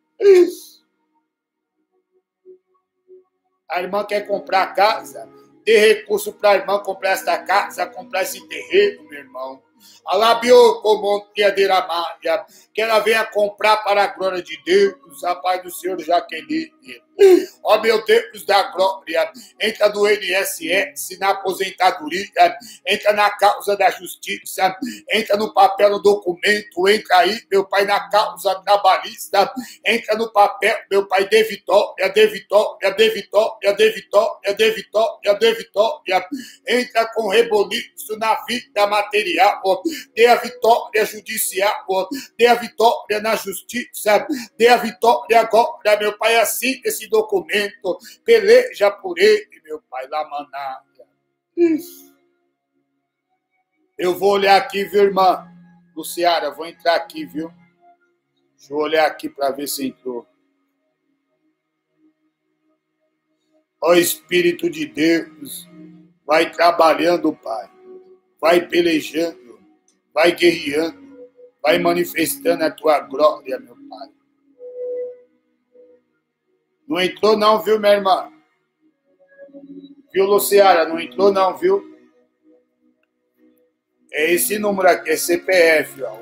Speaker 1: A irmã quer comprar casa, dê recurso para a irmã comprar esta casa, comprar esse terreno, meu irmão. Alabiou como Maria, que ela venha comprar para a glória de Deus, a paz do Senhor Jaqueline. Ó meu Deus da glória, entra no INSS, na aposentadoria, entra na causa da justiça, entra no papel, no documento, entra aí, meu Pai, na causa trabalhista, entra no papel, meu Pai, dê vitória, dê vitória, dê vitória, dê vitória, dê vitória, dê vitória, entra com reboliço na vida material, dê a vitória judicial, dê a vitória na justiça, dê a vitória agora, meu Pai, assim esse documento, peleja por ele, meu Pai, Lamanaya. Eu vou olhar aqui, viu, irmã Luciara, vou entrar aqui, viu? Deixa eu olhar aqui para ver se entrou. Ó Espírito de Deus, vai trabalhando, Pai, vai pelejando, vai guerreando, vai manifestando a tua glória, meu Pai. Não entrou não, viu, minha irmã? Viu, Luciara? Não entrou não, viu? É esse número aqui, é CPF, ó,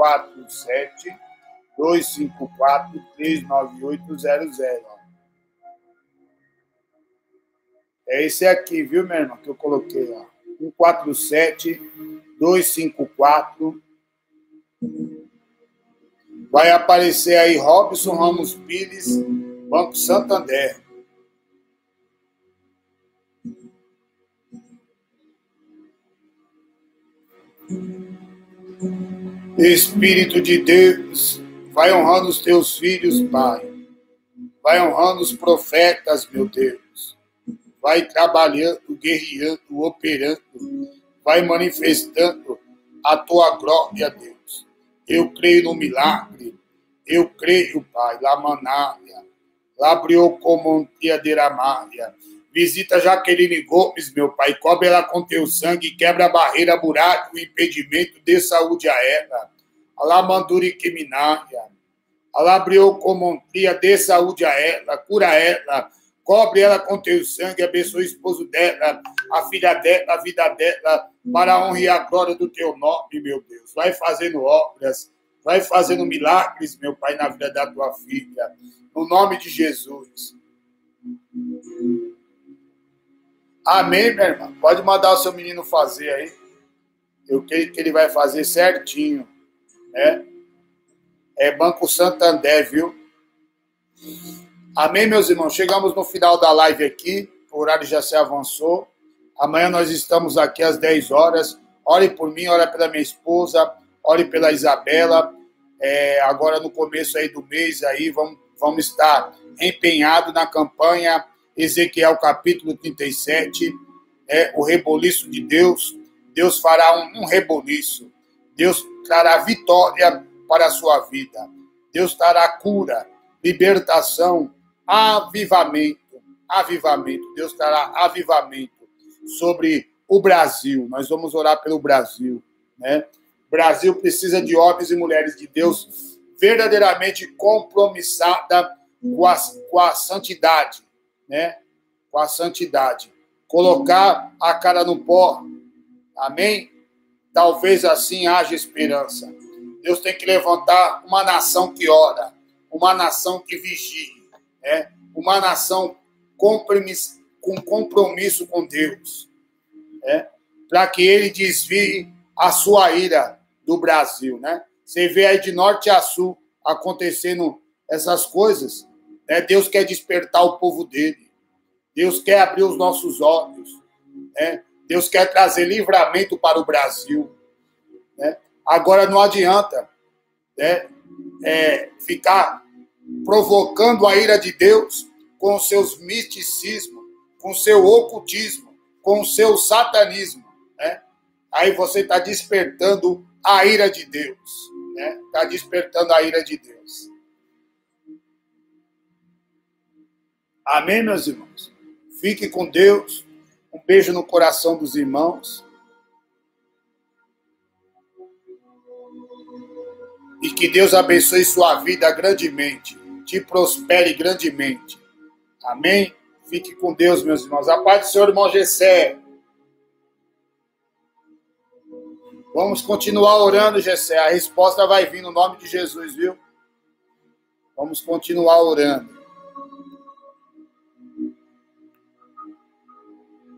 Speaker 1: 147-254-39800. É esse aqui, viu, minha irmã, que eu coloquei, ó. 147-254. Vai aparecer aí Robson Ramos Pires, Banco Santander. Espírito de Deus, vai honrando os teus filhos, Pai. Vai honrando os profetas, meu Deus. Vai trabalhando, guerreando, operando. Vai manifestando a tua glória, Deus. Eu creio no milagre. Eu creio, Pai, Lamanaya. Labriou como Maria. Visita Jaqueline Gomes, meu Pai. Cobre ela com teu sangue. Quebra a barreira, buraco, o impedimento. Dê saúde a ela. Alamanduri Kiminaya. Alabriou como dê saúde a ela. Cura ela. Cobre ela com teu sangue. Abençoe o esposo dela, a filha dela, a vida dela. Para a honra e a glória do teu nome, meu Deus. Vai fazendo obras. Vai fazendo milagres, meu Pai, na vida da tua filha. No nome de Jesus. Amém, minha irmã? Pode mandar o seu menino fazer aí. Eu creio que ele vai fazer certinho. Né? É Banco Santander, viu? Amém, meus irmãos? Chegamos no final da live aqui. O horário já se avançou. Amanhã nós estamos aqui às 10 horas. Ore por mim, ore pela minha esposa. Ore pela Isabela. Agora no começo aí do mês aí, vamos estar empenhados na campanha Ezequiel capítulo 37, o reboliço de Deus. Deus fará um reboliço. Deus trará vitória para a sua vida. Deus trará cura, libertação, avivamento. Deus trará avivamento sobre o Brasil. Nós vamos orar pelo Brasil, né? O Brasil precisa de homens e mulheres de Deus verdadeiramente compromissada com a santidade, né? Com a santidade. Colocar a cara no pó. Amém? Talvez assim haja esperança. Deus tem que levantar uma nação que ora, uma nação que vigie, né? Uma nação com compromisso com Deus, né? Para que ele desvie a sua ira do Brasil, né? Você vê aí de norte a sul acontecendo essas coisas, né? Deus quer despertar o povo dele. Deus quer abrir os nossos olhos, né? Deus quer trazer livramento para o Brasil, né? Agora não adianta, né, ficar provocando a ira de Deus com seus misticismos, com seu ocultismo, com o seu satanismo, né? Aí você está despertando a ira de Deus, né? Está despertando a ira de Deus. Amém, meus irmãos? Fique com Deus. Um beijo no coração dos irmãos. E que Deus abençoe sua vida grandemente. Te prospere grandemente. Amém? Fique com Deus, meus irmãos. A paz do Senhor, irmão Gessé. Vamos continuar orando, Gessé. A resposta vai vir no nome de Jesus, viu? Vamos continuar orando.